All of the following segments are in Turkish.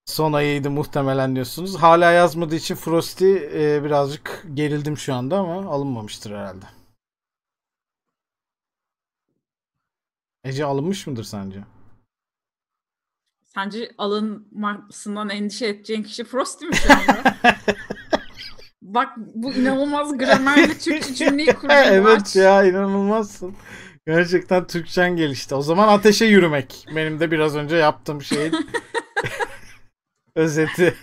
Son ayıydı muhtemelen diyorsunuz. Hala yazmadığı için Frosty birazcık gerildim şu anda ama alınmamıştır herhalde. Ece alınmış mıdır sence? Sence alınmasından endişe edeceğin kişi Frosty mi şu anda? Bak bu inanılmaz gramerli Türkçe cümleyi kurdum. Evet ya, inanılmazsın. Gerçekten Türkçen gelişti. O zaman ateşe yürümek. Benim de biraz önce yaptığım şeyin özeti.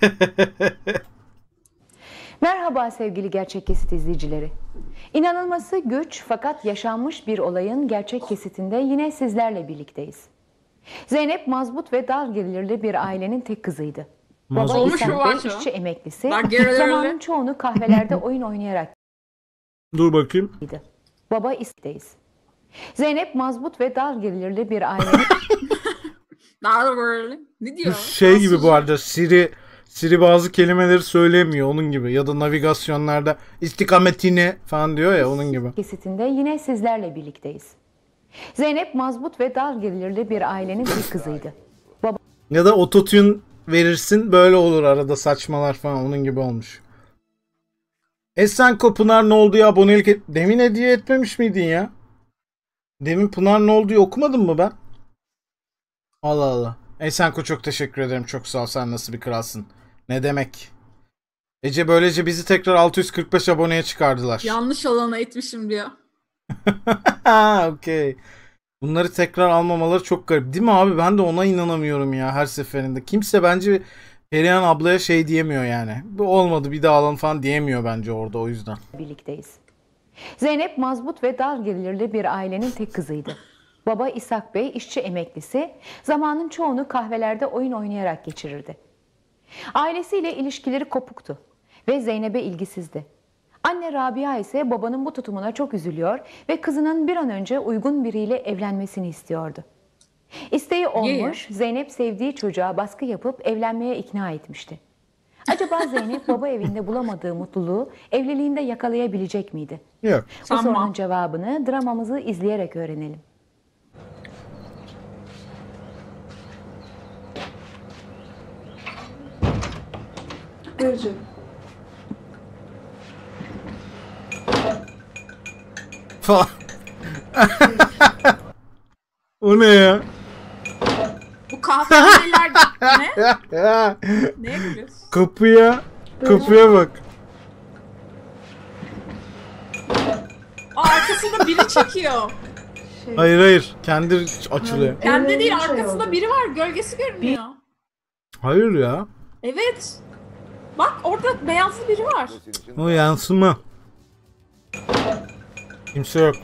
Merhaba sevgili Gerçek Kesit izleyicileri. İnanılması güç fakat yaşanmış bir olayın gerçek kesitinde yine sizlerle birlikteyiz. Zeynep mazbut ve dar gelirli bir ailenin tek kızıydı. Baba Olmuş mu İshak var Bey şu an? işçi emeklisi, Dar gelirli. zamanın çoğunu kahvelerde oyun oynayarak Dur bakayım. Baba İstek'teyiz. Zeynep mazbut ve dar gelirli bir ailenin Daha böyle. Ne diyor? Şey gibi bu arada Siri bazı kelimeleri söylemiyor onun gibi, ya da navigasyonlarda istikametini falan diyor ya, onun gibi. kesitinde yine sizlerle birlikteyiz. Zeynep mazbut ve dar gelirli bir ailenin tek kızıydı. Ya da ototune verirsin, böyle olur arada saçmalar falan, onun gibi olmuş. Esenko Pınar ne oldu ya, abonelik demin hediye etmemiş miydin ya? Demin Pınar ne oldu okumadın mı ben? Allah Allah. Esenko çok teşekkür ederim, çok sağ ol, sen nasıl bir kralsın. Ne demek. Ece böylece bizi tekrar 645 aboneye çıkardılar. Yanlış alana etmişim diyor. Okey. Bunları tekrar almamaları çok garip. Değil mi abi? Ben de ona inanamıyorum ya her seferinde. Kimse bence Perihan ablaya şey diyemiyor yani. Bu olmadı, bir daha alalım falan diyemiyor bence orada, o yüzden. Birlikteyiz. Zeynep mazbut ve dar gelirli bir ailenin tek kızıydı. Baba İshak Bey işçi emeklisi, zamanın çoğunu kahvelerde oyun oynayarak geçirirdi. Ailesiyle ilişkileri kopuktu ve Zeynep'e ilgisizdi. Anne Rabia ise babanın bu tutumuna çok üzülüyor ve kızının bir an önce uygun biriyle evlenmesini istiyordu. İsteği olmuş, Zeynep sevdiği çocuğa baskı yapıp evlenmeye ikna etmişti. Acaba Zeynep baba evinde bulamadığı mutluluğu evliliğinde yakalayabilecek miydi? Yok. Bu sorunun cevabını dramamızı izleyerek öğrenelim. Göreceğim. Falan. O ne ya? Bu kahvehaneler ne? Ne yapıyorsun? Kapıya bak. Arkasında biri çekiyor. Hayır. Kendi açılıyor. Kendi değil, arkasında biri var. Gölgesi görünüyor. Hayır ya. Evet. Bak orada beyazlı biri var. O yansıma. Kimse yok.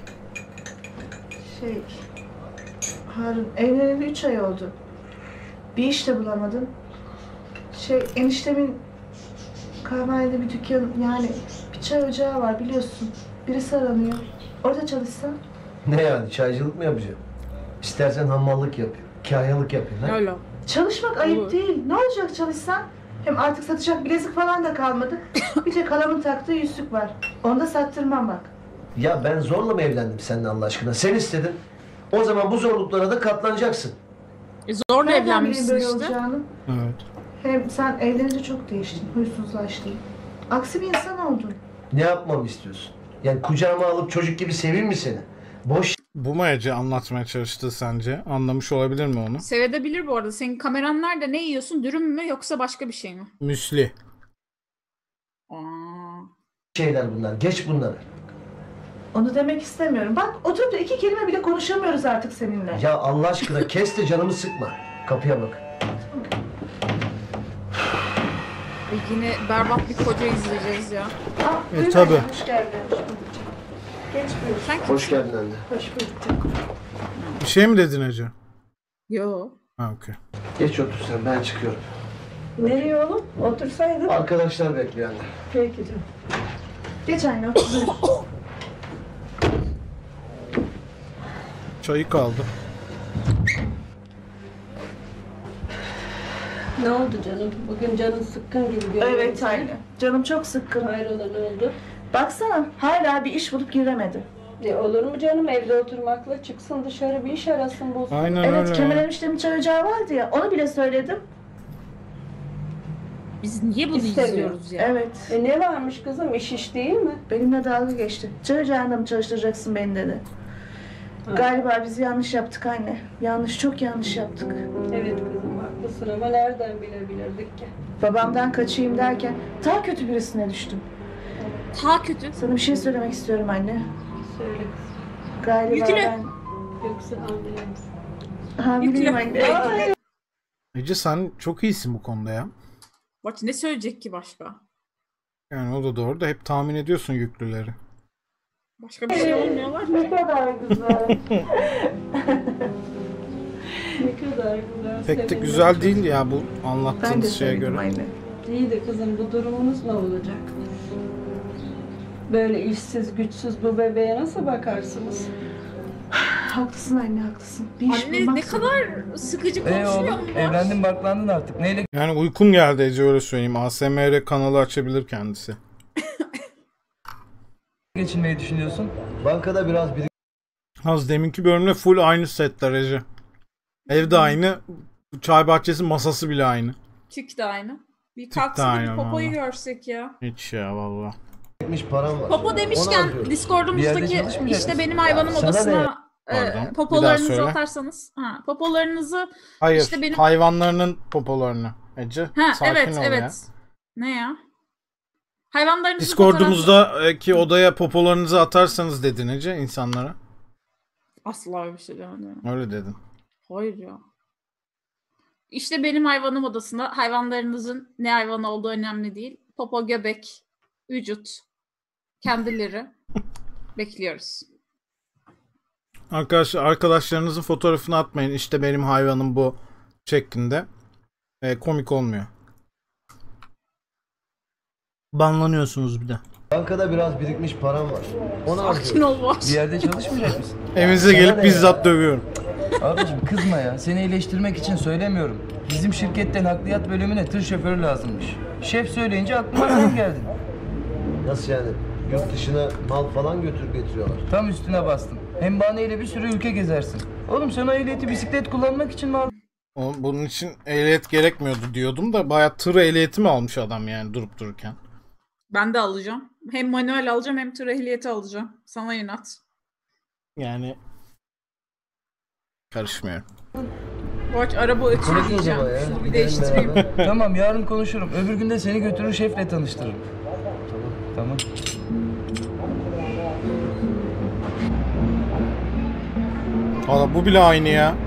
Harun evleneli 3 ay oldu. Bir iş de bulamadım. Eniştemin kahvehanede bir dükkan, yani bir çay ocağı var biliyorsun. Birisi aranıyor. Orada çalışsan. Ne yani, çaycılık mı yapacağım? İstersen hamallık yap, kahyalık yapayım ha? Öyle. Çalışmak ayıp değil. Ne olacak çalışsan? Hem artık satacak bilezik falan da kalmadı. Bir tek halamın taktığı yüzük var. Onu da sattırmam bak. Ya ben zorla mı evlendim seninle Allah aşkına? Sen istedin. O zaman bu zorluklara da katlanacaksın. Zorla Nereden bileyim evlenmişsin böyle işte. olacağını? Evet. Hem sen evlenince çok değiştin, huysuzlaştın. Aksi bir insan oldun. Ne yapmamı istiyorsun? Yani kucağıma alıp çocuk gibi seveyim mi seni? Boş Bu mu Ece anlatmaya çalıştı sence? Anlamış olabilir mi onu? Sevedebilir bu arada. Senin kameran nerede? Ne yiyorsun? Dürüm mü yoksa başka bir şey mi? Müsli. Aa. şeyler bunlar, geç bunları. Onu demek istemiyorum. Bak oturup da 2 kelime bile konuşamıyoruz artık seninle. Ya Allah aşkına kes de canımı sıkma. Kapıya bak. Yine berbat bir koca izleyeceğiz ya. Buyur tabii. anne, hoş geldin. Geç buyur. Sen Hoş geldin anne. Hoş bulduk. Bir şey mi dedin Ece? Yo. Ha, okey. Geç otur sen, ben çıkıyorum. Nereye oğlum? Otursaydın. Arkadaşlar bekliyor anne. Peki canım. Geç anne otur. Çayı kaldı. Ne oldu canım? Bugün canın sıkkın gibi görünüyor. Evet anne. Canım çok sıkkın. Hayrola ne oldu? Baksana hala bir iş bulup giremedi. Olur mu canım evde oturmakla çıksın dışarı bir iş arasın bulsun. Aynen Evet öyle. Kemal eniştemin çay ocağı vardı ya, onu bile söyledim. Biz niye bunu İstemiyor. izliyoruz ya? Evet. Ne varmış kızım, iş değil mi? Benimle dalga geçti. Çağıracağında mı çalıştıracaksın beni dedi. Galiba biz yanlış yaptık anne. Yanlış, çok yanlış yaptık. Evet kızım, haklısın ama nereden bilebilirdik ki? Babamdan kaçayım derken daha kötü birisine düştüm. Ta kötü. Sana bir şey söylemek istiyorum anne. Söyle kızım. Galiba Yükle. ben Yoksa hamile misin? hamileyim Yükle. anne. Ece sen çok iyisin bu konuda ya. Bak ne söyleyecek ki başka? Yani o da doğru da hep tahmin ediyorsun yüklüleri. Başka bir şey olmuyorlar Ne ki. kadar güzel. Ne kadar güzel. Pek de sevindim. güzel değil ya bu Ben de anlattığınız şeye sevindim göre. anne. İyi de kızım, bu durumunuz ne olacak? Böyle işsiz güçsüz bu bebeğe nasıl bakarsınız? Haklısın anne, haklısın. Bir iş Anne bulmak ne zor. kadar sıkıcı konuşuyor oğlum mu? evlendin barklandın artık. Neyle Yani uykun geldi Ece, öyle söyleyeyim. ASMR kanalı açabilir kendisi. geçinmeyi düşünüyorsun? Bankada biraz Az deminki bölümde full aynı setler Ece. Evde aynı. Çay bahçesi masası bile aynı. Tük de aynı. Bir de kalksın da bir aynı popoyu valla. görsek ya. Hiç ya valla. birikmiş param var. Popo Onu demişken harcıyorum. Bir yerde Discord'umuzdaki çalışmayacak işte mısın? benim hayvanım Sana odasına Pardon, bir daha popolarınızı söyle. atarsanız. Popolarınızı Hayır, İşte benim- hayvanlarının popolarını Ece. Sakin evet ol evet. ya. Ne ya? Hayvanlarınızı Discord'umuzdaki odaya popolarınızı atarsanız dedin Ece insanlara. asla öyle bir şey demedim. Öyle dedin. Hayır ya. İşte benim hayvanım odasında hayvanlarınızın ne hayvan olduğu önemli değil. Popo, göbek, vücut, kendileri bekliyoruz. Arkadaşlarınızın fotoğrafını atmayın. İşte benim hayvanım bu şeklinde. Komik olmuyor. Banlanıyorsunuz bir de. Bankada biraz birikmiş param var. Onu Sakin harcıyorum. ol boş. Bir yerde çalışmayacak mısın? Evinize Sana gelip ne bizzat ya? dövüyorum. Abiciğim kızma ya. Seni eleştirmek için söylemiyorum. Bizim şirkette nakliyat bölümüne tır şoförü lazımmış. Şef söyleyince aklıma sen geldin. Nasıl yani? Yurt dışına mal falan götürüp getiriyorlar. Tam üstüne bastım. Hem bahaneyle bir sürü ülke gezersin. Oğlum sen o ehliyeti bisiklet kullanmak için mi aldın? Bunun için ehliyet gerekmiyordu diyordum da bayağı tır ehliyeti mi almış adam yani durup dururken. Ben de alacağım. Hem manuel alacağım hem tır ehliyeti alacağım. Sana inat. Yani karışmıyorum. Boş araba ötüyor Konuşun o diyeceğim. zaman ya. Şunu bir Gidelim değiştireyim. beraber. Tamam yarın konuşurum. Öbür gün de seni götürür şefle tanıştırırım. Tamam. Valla bu bile aynı ya.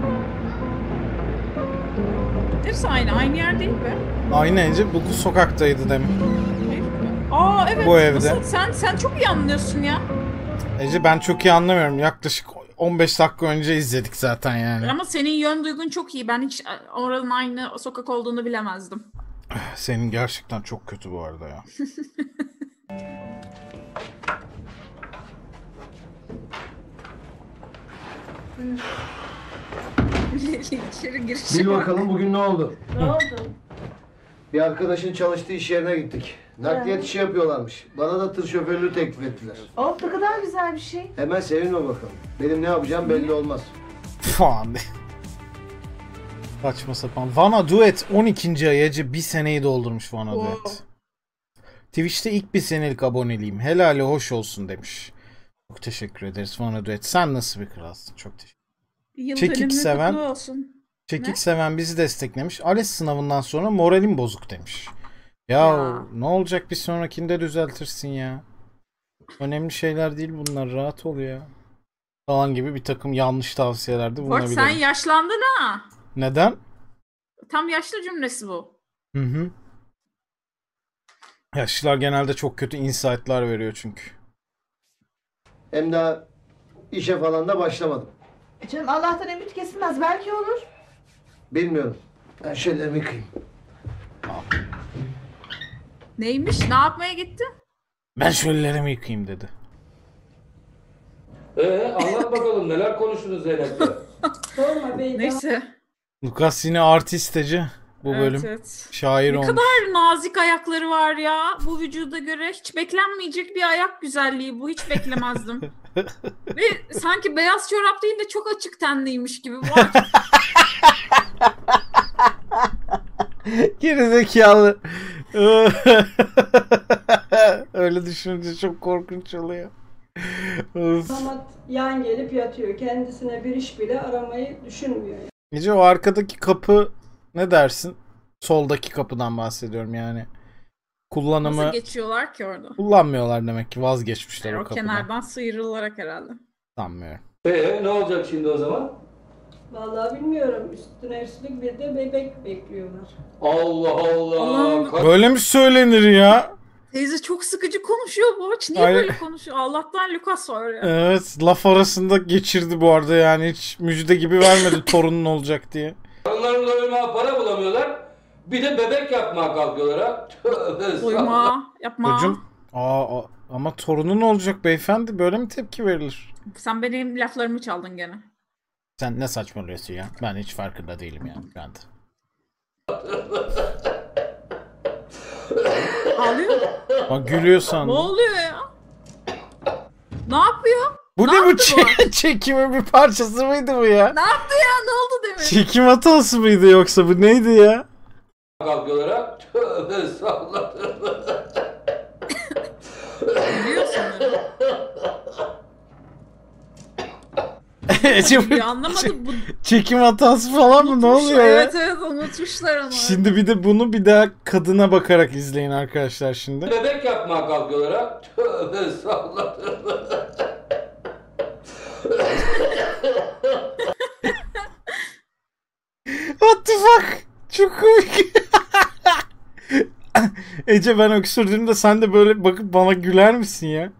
Hepsi aynı. Aynı yer değil be. Aynı Ece. Bu sokaktaydı demin. Aa evet. Bu evde. Nasıl? Sen çok iyi anlıyorsun ya. Ece ben çok iyi anlamıyorum. Yaklaşık 15 dakika önce izledik zaten yani. Ama senin yön duygun çok iyi. Ben hiç oranın aynı sokak olduğunu bilemezdim. Senin gerçekten çok kötü bu arada ya. İçeri girişi Bil var. bakalım bugün ne oldu? Ne oldu? Bir arkadaşın çalıştığı iş yerine gittik. Nakliyat işi yapıyorlarmış. Bana da tır şoförlüğü teklif ettiler. Oh ne kadar güzel bir şey. Hemen sevinme bakalım. Benim ne yapacağım belli olmaz. Falan. Saçma sapan. Vana Duet 12. ay Ece bir seneyi doldurmuş Vana Wow. Duet. Twitch'te ilk bir senelik aboneliğim. Helali hoş olsun demiş. Çok teşekkür ederiz Vana Duet. Sen nasıl bir kralsın? Çok teşekkür Yıl Çekik dönümü seven- kutlu olsun. Çekik Ne? seven bizi desteklemiş. ALES sınavından sonra moralim bozuk demiş. Ya ne olacak bir sonrakinde düzeltirsin ya. Önemli şeyler değil bunlar. Rahat ol ya. Falan gibi bir takım yanlış tavsiyelerde Bak sen bulunabilirim. yaşlandın ha. Neden? Tam yaşlı cümlesi bu. Hı hı. Yaşlılar genelde çok kötü insight'lar veriyor çünkü. Hem daha işe falan da başlamadım. Canım Allah'tan ümit kesilmez. Belki olur. Bilmiyorum. Ben şeylerimi yıkayayım. Neymiş? Ne yapmaya gitti? Ben şöllerimi yıkayayım dedi. Anlat bakalım neler konuştunuz Zeynep'le? Sorma bey. Neyse. Lucas yine artisteci bu bölüm. Evet, evet. Şair Ne olmuş. kadar nazik ayakları var ya bu vücuda göre. Hiç beklenmeyecek bir ayak güzelliği bu. Hiç beklemezdim. Ve sanki beyaz çorap değil de çok açık tenliymiş gibi. Gerizekalı. Öyle düşününce çok korkunç oluyor. Of. Damat yan gelip yatıyor. Kendisine bir iş bile aramayı düşünmüyor. Ece, o arkadaki kapı ne dersin? Soldaki kapıdan bahsediyorum yani. Kullanımı Nasıl geçiyorlar ki orada? kullanmıyorlar demek ki, vazgeçmişler Yani o o kapıdan. kenardan sıyrılarak herhalde. Sanmıyorum. Ne olacak şimdi o zaman? Vallahi bilmiyorum. Üstüne üstlük bir de bebek bekliyorlar. Allah Allah. Allah'ım. Böyle mi söylenir ya? Teyze çok sıkıcı konuşuyor Boğaç. Niye Aynen. böyle konuşuyor? Allah'tan Lucas var ya. Evet, laf arasında geçirdi bu arada, yani hiç müjde gibi vermedi torunun olacak diye. Onların doyuma para bulamıyorlar. Bir de bebek yapmaya kalkıyorlar ha. Tövbe Doyma, yapma. Hocam, ama torunun olacak beyefendi, böyle mi tepki verilir? Sen benim laflarımı çaldın gene. Sen ne saçmalıyorsun ya? Ben hiç farkında değilim yani şu anda. Ağlıyor mu? Bak, gülüyor Ne sandım. oluyor ya? Ne yapıyor? Bu Ne ne bu yaptı çekimin bir parçası mıydı bu ya? Ne yaptı ya? Ne oldu demin? Çekim hatası mıydı yoksa bu neydi ya? kalkıyorlar ha. Tövbe estağfurullah. Biliyorsun öyle. Ece, Ya anlamadım bu. çekim hatası falan mı? Ne oluyor ya? Evet unutmuşlar onu. Şimdi bir de bunu bir daha kadına bakarak izleyin arkadaşlar şimdi. Bebek yapmaya kalkıyorlar ha. Tövbe estağfurullah. What the fuck? Çok komik. Ece, ben öksürdüğümde sen de böyle bakıp bana güler misin ya?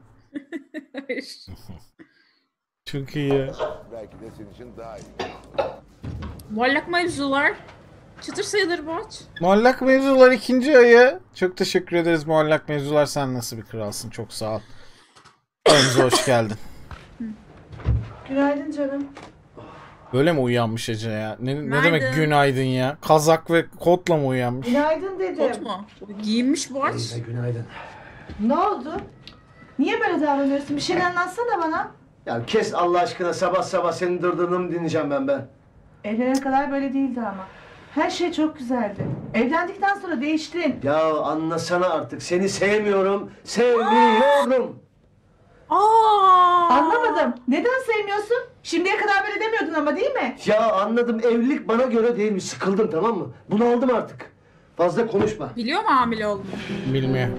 Çok iyi ya. Belki de senin için daha iyi. Muallak mevzular. Çıtır sayılır Boğaç. Muallak Mevzular 2. ayı. Çok teşekkür ederiz Muallak Mevzular. Sen nasıl bir kralsın? Çok sağ ol. Önce hoş geldin. Günaydın canım. Böyle mi uyanmış Ece ya? Ne Günaydın. demek günaydın ya? Kazak ve kotla mı uyanmış? Günaydın dedim. Kot mu? Giyinmiş Boğaç. Teyze günaydın. Ne oldu? Niye böyle davranıyorsun? Bir şeyler anlatsana bana. Ya kes Allah aşkına, sabah sabah senin dırdırını mı dinleyeceğim ben? Evlenene kadar böyle değildi ama. Her şey çok güzeldi. Evlendikten sonra değiştin. Ya anlasana artık, seni sevmiyorum, sevmiyorum. Anlamadım. Neden sevmiyorsun? Şimdiye kadar böyle demiyordun ama, değil mi? Ya anladım, evlilik bana göre değilmiş, sıkıldım, tamam mı? Bunu aldım artık. Fazla konuşma. Biliyor mu hamile olduğunu? Bilmiyor.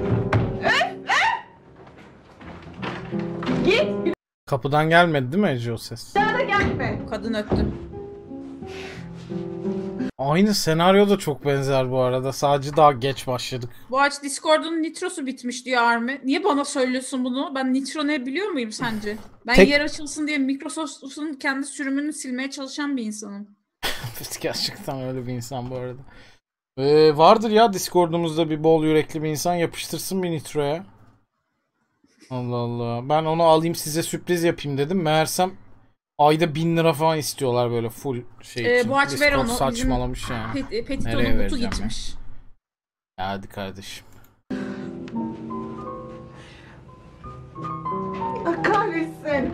Git. Kapıdan gelmedi değil mi Ece o ses? Bir daha da gelme. Kadın öptü. Aynı senaryo da çok benzer bu arada. Sadece daha geç başladık. Boğaç, Discord'un nitrosu bitmiş diyor Armi. Niye bana söylüyorsun bunu? Ben nitro ne biliyor muyum sence? Ben Tek- yer açılsın diye Microsoft'un kendi sürümünü silmeye çalışan bir insanım. Gerçekten öyle bir insan bu arada. Vardır ya Discord'umuzda bir bol yürekli bir insan, yapıştırsın bir nitroya. Allah Allah. Ben onu alayım size sürpriz yapayım dedim. Meğersem ayda 1000 lira falan istiyorlar böyle full şey için. Boğaç ver Discord onu. saçmalamış yani. Petiton'un Nereye butu vereceğim gitmiş. Ya hadi kardeşim. Ah, kahretsin.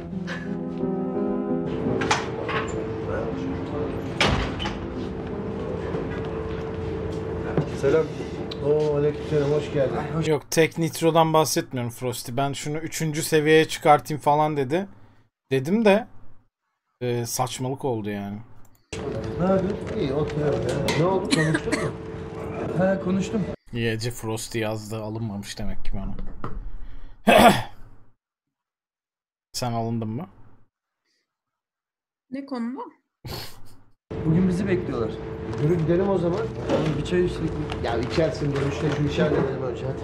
Selam. Oo, aleykümselam, hoş geldin. Yok, tek nitrodan bahsetmiyorum Frosty. Ben şunu 3. seviyeye çıkartayım falan dedi. Dedim de saçmalık oldu yani. Ne yapıyorsun? İyi, oturuyorum ya. Ne oldu, konuştun mu? Ha, konuştum. Ece Frosty yazdı. Alınmamış demek ki bana. Sen alındın mı? Ne konuda? Bugün bizi bekliyorlar. Yürü gidelim o zaman. Bir çay içtik. Ya içersin, dönüşte şu işi halledelim önce, hadi.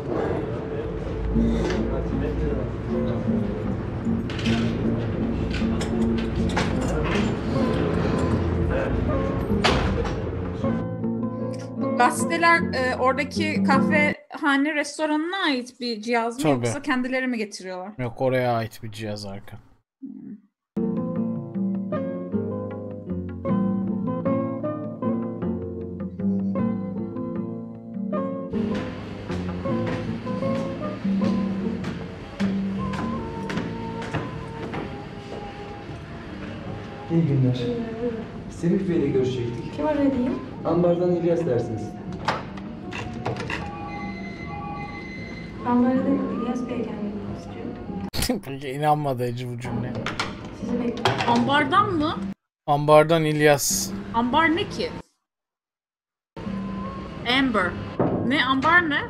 Gazeteler oradaki kahvehane restoranına ait bir cihaz mı Tabii. yoksa kendileri mi getiriyorlar? Yok, oraya ait bir cihaz arka. İyi günler. Semih Bey'le görüşecektik. Kim arayayım? Ambardan İlyas dersiniz. Ambarda İlyas Bey gelmeni istiyor. Peki inanmadı Ece bu cümleye. Sizi bekliyorum. Ambardan mı? Ambardan İlyas. Ambar ne ki? Amber. Ne ambar ne?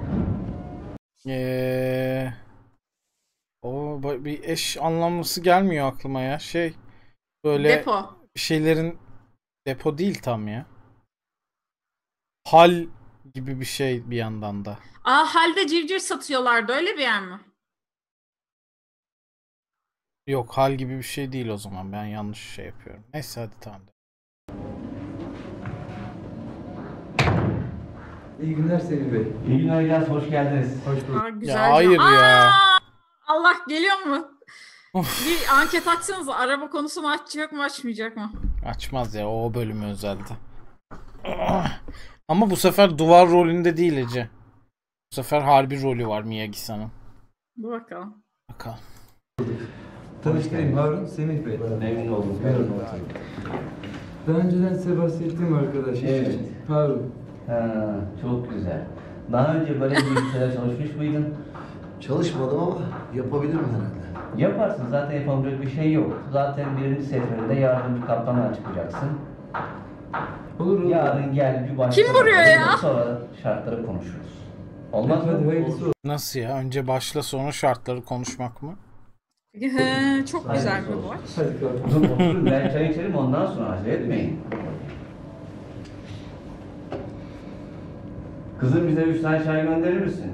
O bir eş anlamlısı gelmiyor aklıma ya. Şey böyle Depo. bir şeylerin depo değil tam ya. Hal gibi bir şey bir yandan da. Aa, halde civciv satıyorlardı, öyle bir yer mi? Yok, hal gibi bir şey değil o zaman. Ben yanlış şey yapıyorum. Neyse hadi tamam. İyi günler Semih Bey. İyi günler İlyas, hoş geldiniz. Hoş bulduk. Aa, güzel. Ya hayır ya. Allah, geliyor mu? Bir anket açsanıza, araba konusu mu açacak mı açmayacak mı? Açmaz ya, o bölümü özeldi. Ama bu sefer duvar rolünde değil Ece. Bu sefer harbi rolü var Miyagi-san'ın. Dur bakalım. Bakalım. Tanıştırayım, Harun Semih Bey. Memnun oldum. Buyurun. Daha önceden size bahsettiğim arkadaş. Evet. Harun. Ha, çok güzel. Daha önce böyle bir ülkede çalışmış mıydın? Çalışmadım ama yapabilirim herhalde. Yaparsın, zaten yapamayacak bir şey yok. Zaten birinci seferinde yardımcı kaptanlığa çıkacaksın. Olur olur. Yarın gel bir başla. Kim vuruyor ya? Sonra şartları konuşuruz. Olmaz Hadi mı? hayırlısı olsun. Nasıl ya? Önce başla sonra şartları konuşmak mı? Çok güzel bir boş. Hadi kalk. Dur oturun, ben çay içerim, ondan sonra acele etmeyin. Kızım, bize 3 tane çay gönderir misin?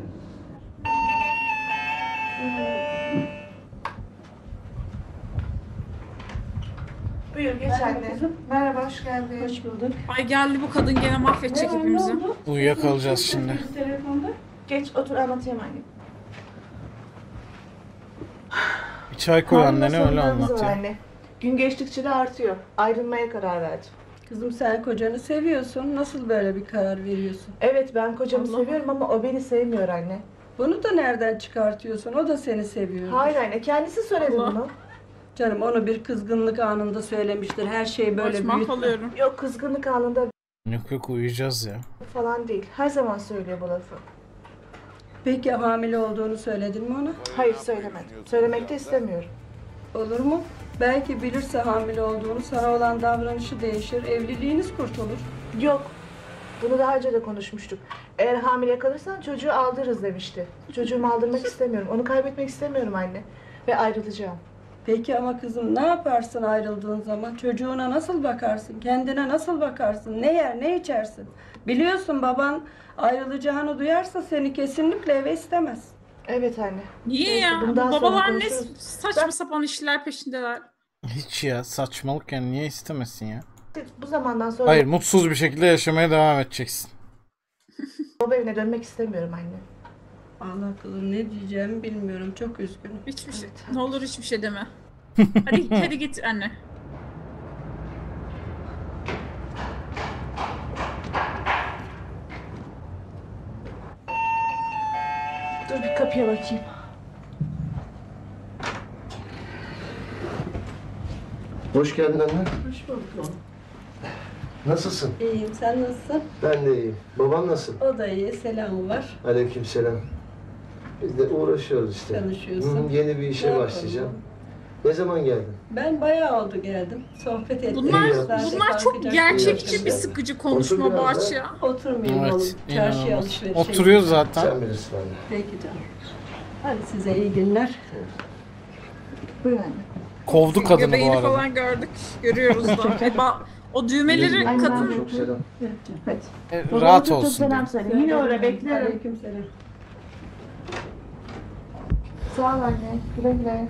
Buyur geç anne. Merhaba, hoş geldin. Hoş bulduk. Ay geldi bu kadın, gene mahvedecek hepimizi. Uyuyakalacağız şimdi. Telefonda. Geç otur, anlatayım anne. Bir çay koy annene öyle sorunlarımız anlat var ya. anne. Gün geçtikçe de artıyor. Ayrılmaya karar verdim. Kızım, sen kocanı seviyorsun. Nasıl böyle bir karar veriyorsun? Evet, ben kocamı Allah. seviyorum ama o beni sevmiyor anne. Bunu da nereden çıkartıyorsun? O da seni seviyor. Hayır anne, kendisi söyledi Allah. bunu. Canım, onu bir kızgınlık anında söylemiştir. Her şeyi böyle Boş büyütme. mahvoluyorum. Yok, kızgınlık anında Yok yok, uyuyacağız ya. falan değil. Her zaman söylüyor bu lafı. Peki hamile olduğunu söyledin mi ona? Hayır, söylemedim. Söylemek de istemiyorum. Olur mu? Belki bilirse hamile olduğunu, sana olan davranışı değişir, evliliğiniz kurtulur. Yok. Bunu daha önce de konuşmuştuk. Eğer hamile kalırsan çocuğu aldırırız demişti. Çocuğumu aldırmak istemiyorum. Onu kaybetmek istemiyorum anne. Ve ayrılacağım. Peki ama kızım, ne yaparsın ayrıldığın zaman? Çocuğuna nasıl bakarsın? Kendine nasıl bakarsın? Ne yer, ne içersin? Biliyorsun, baban ayrılacağını duyarsa seni kesinlikle eve istemez. Evet anne. Niye Neyse, ya? bundan sonra Babalar ne konuşuruz. saçma sapan işler peşindeler. Hiç ya, saçmalık yani, niye istemesin ya? Bu zamandan sonra Hayır, mutsuz bir şekilde yaşamaya devam edeceksin. baba evine dönmek istemiyorum anne. Allah kızım, ne diyeceğimi bilmiyorum. Çok üzgünüm. Hiçbir şey. Ne olur hiçbir şey deme. Hadi git anne. Dur bir kapıya bakayım. Hoş geldin anne. Hoş bulduk. Nasılsın? İyiyim, sen nasılsın? Ben de iyiyim. Baban nasıl? O da iyi, selamı var. Aleykümselam. Biz de uğraşıyoruz işte. Çalışıyorsun. Yeni bir işe Ne başlayacağım. yapalım? Ne zaman geldin? Ben bayağı oldu geldim. Sohbet ettik. Bunlar İyi yapmışsın. bunlar çok Kalkacak. gerçekçi bir Yani. sıkıcı konuşma Otur biraz Boğaç da. ya. Oturmayayım Evet, oğlum. Çarşıya inanılmaz. alışverişe Oturuyor gideceğim. zaten. Sen bilirsin anne. Peki canım. Hadi size iyi günler. Buyur anne. Kovdu kadını bu Göbeğini arada. falan gördük. Görüyoruz da. O düğmeleri Aynen. kadın... Çok selam. Hadi. Rahat olsun diye. söyle. Yine oraya bekliyorum. Aleykümselam. Sağ ol anne. Güle güle.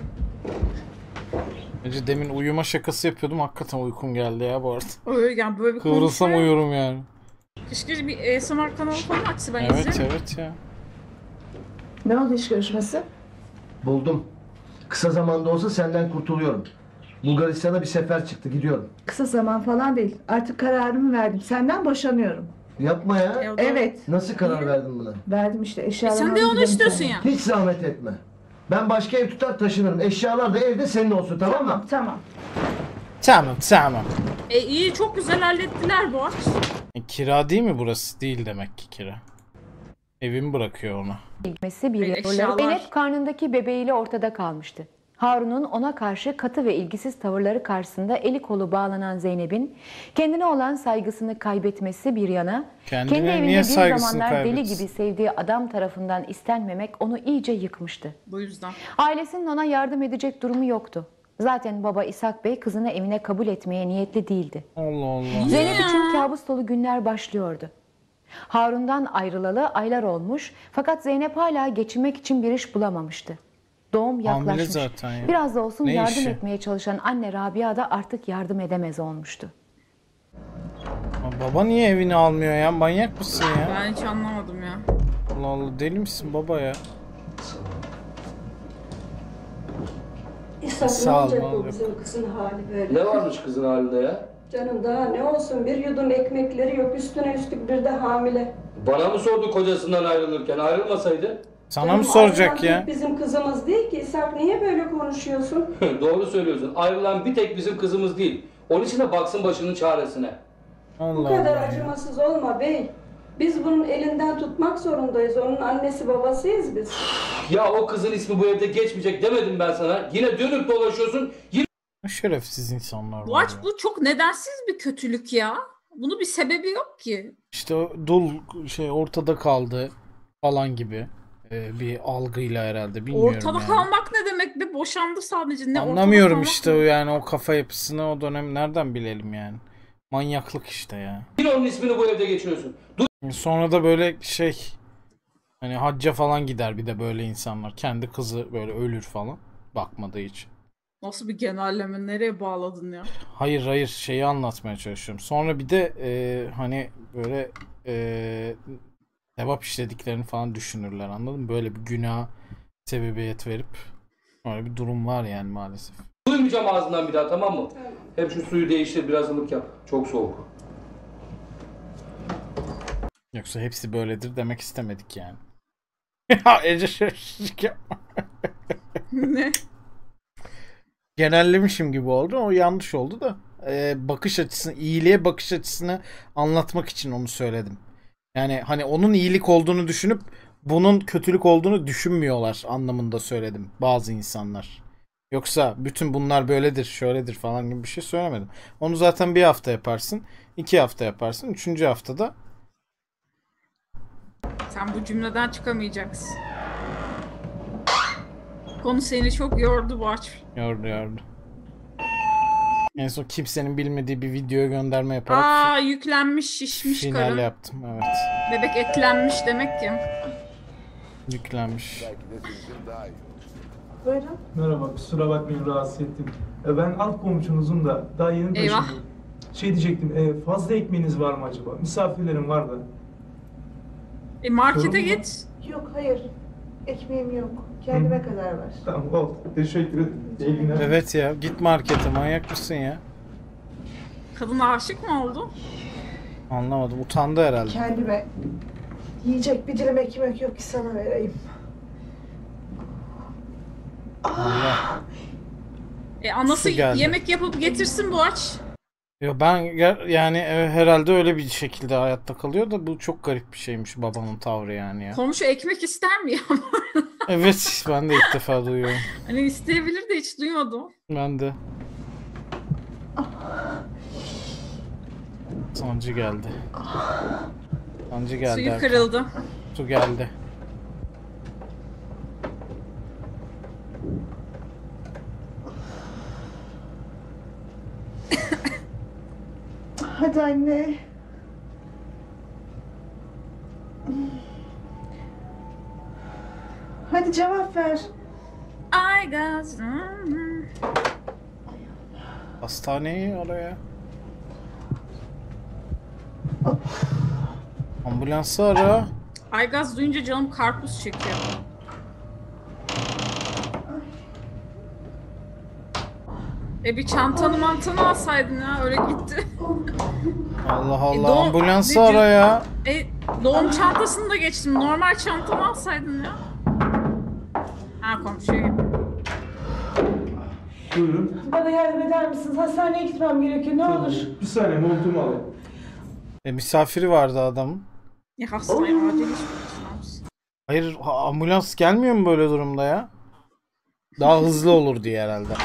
Ece, demin uyuma şakası yapıyordum, hakikaten uykum geldi ya bu arada. Öyle yani, böyle bir Kıvrılsam konuşma. uyurum yani. Keşke bir ASMR kanalı falan açsa, ben Evet izlerim. evet ya. Ne oldu iş görüşmesi? Buldum. Kısa zamanda olsa senden kurtuluyorum. Bulgaristan'a bir sefer çıktı, gidiyorum. Kısa zaman falan değil. Artık kararımı verdim. Senden boşanıyorum. Yapma ya. Evet. Nasıl karar verdin buna? Verdim işte eşyalarımı. Sen de onu aldım istiyorsun sana. ya. Hiç zahmet etme. Ben başka ev tutar taşınırım. Eşyalar da evde senin olsun, tamam mı? Tamam. Tamam. İyi, çok güzel hallettiler Boğaç. Kira değil mi burası? Değil demek ki kira. Evimi bırakıyor ona. ilgisi bir Eşyalar. yolları. Zeynep karnındaki bebeğiyle ortada kalmıştı. Harun'un ona karşı katı ve ilgisiz tavırları karşısında eli kolu bağlanan Zeynep'in kendine olan saygısını kaybetmesi bir yana, Kendine kendi niye evinde bir saygısını zamanlar deli kaybetsin? gibi sevdiği adam tarafından istenmemek onu iyice yıkmıştı. Bu yüzden. Ailesinin ona yardım edecek durumu yoktu. Zaten baba İshak Bey kızını evine kabul etmeye niyetli değildi. Allah Allah. Zeynep için kabus dolu günler başlıyordu. Harun'dan ayrılalı aylar olmuş fakat Zeynep hala geçinmek için bir iş bulamamıştı. Doğum Hamile yaklaşmış. zaten ya. Biraz da olsun Ne yardım işi? etmeye çalışan anne Rabia da artık yardım edemez olmuştu. Baba niye evini almıyor ya? Manyak mısın ya? Ben hiç anlamadım ya. Allah Allah, deli misin baba ya? İshak ne Sağ ol, olacak vallahi. bu bizim kızın hali böyle? Ne varmış kızın halinde ya? Canım daha ne olsun, bir yudum ekmekleri yok, üstüne üstlük bir de hamile. Bana mı sordu kocasından ayrılırken? Ayrılmasaydı? Sana Canım, mı soracak ayrılan ya? tek bizim kızımız değil ki. İshak niye böyle konuşuyorsun? Doğru söylüyorsun. Ayrılan bir tek bizim kızımız değil. Onun için de baksın başının çaresine. Bu Allah kadar Allah ya. acımasız olma bey. Biz bunun elinden tutmak zorundayız. Onun annesi babasıyız biz. Ya o kızın ismi bu evde geçmeyecek demedim ben sana. Yine dönüp dolaşıyorsun. Yine Şerefsiz insanlar Bu var aç ya. bu çok nedensiz bir kötülük ya. Bunun bir sebebi yok ki. İşte o dul ortada kaldı falan gibi bir algıyla herhalde, bilmiyorum Ortada yani. kalmak ne demek be? Boşandı sadece. Ne ortada Anlamıyorum kalmak işte ne? o, yani o kafa yapısını o dönem nereden bilelim yani. Manyaklık işte ya. onun ismini bu evde geçiriyorsun. Sonra da böyle hani hacca falan gider bir de böyle insanlar. Kendi kızı böyle ölür falan bakmadığı için. Nasıl bir genelleme? Nereye bağladın ya? Hayır, şeyi anlatmaya çalışıyorum. Sonra bir de hani böyle sevap işlediklerini falan düşünürler, anladın mı? Böyle bir günah sebebiyet verip öyle bir durum var yani maalesef. Duymayacağım ağzından bir daha, tamam mı? Hep şu suyu değiştir, biraz ılık yap. Çok soğuk. Yoksa hepsi böyledir demek istemedik yani. Ya Ece şaşırtıcı yapma. Ne? Genellemişim gibi oldu. O yanlış oldu da. Bakış açısını, iyiliğe bakış açısını anlatmak için onu söyledim. Yani hani onun iyilik olduğunu düşünüp bunun kötülük olduğunu düşünmüyorlar anlamında söyledim bazı insanlar. Yoksa bütün bunlar böyledir, şöyledir falan gibi bir şey söylemedim. Onu zaten bir hafta yaparsın, 2 hafta yaparsın, 3. haftada Sen bu cümleden çıkamayacaksın. Konu seni çok yordu bu aç. yordu. En son kimsenin bilmediği bir video gönderme yaparak Aa, yüklenmiş, şişmiş final karın. yaptım. Evet. Bebek eklenmiş demek ki. Yüklenmiş. Belki de senin için daha iyi. Buyurun. Merhaba, kusura bakmayın rahatsız ettim. Ben alt komşunuzum da daha yeni Eyvah. taşındım. Diyecektim, fazla ekmeğiniz var mı acaba? Misafirlerim var da. Markete Sorun mu? git. Yok hayır. Ekmeğim yok. Kendime kadar var. Tamam, oldu. Teşekkür ederim. İyi günler. Evet ya, git markete, manyak mısın ya? Kadın aşık mı oldu? Anlamadım, utandı herhalde. Kendime yiyecek bir dilim ekmek yok ki sana vereyim. Allah. Anası Su geldi. yemek yapıp getirsin bu aç. Ya ben yani herhalde öyle bir şekilde hayatta kalıyor da bu çok garip bir şeymiş babanın tavrı yani ya. Komşu ekmek ister mi ya? Evet, ben de ilk defa duyuyorum. Hani isteyebilir de hiç duymadım. Ben de. Sancı geldi. Sancı geldi. Suyu Erkan. kırıldı. Su geldi. Hadi anne. Hadi cevap ver. I got Hastaneyi araya. Ambulansı ara. Aygaz duyunca canım karpuz çekiyor. Bir çantanı mantanı alsaydın ya, öyle gitti. Allah Allah, doğum- ambulansı bir- ara ya. Doğum çantasını da geçtim. Normal çantanı alsaydın ya. Ha, komşuya. Buyurun. Bana yardım eder misiniz? Hastaneye gitmem gerekiyor. Ne olur. Bir saniye montumu alayım. Misafiri vardı adamın. Ya hastayım, acil iş bulursunuz. Hayır, ambulans gelmiyor mu böyle durumda ya? Daha hızlı olur diye herhalde.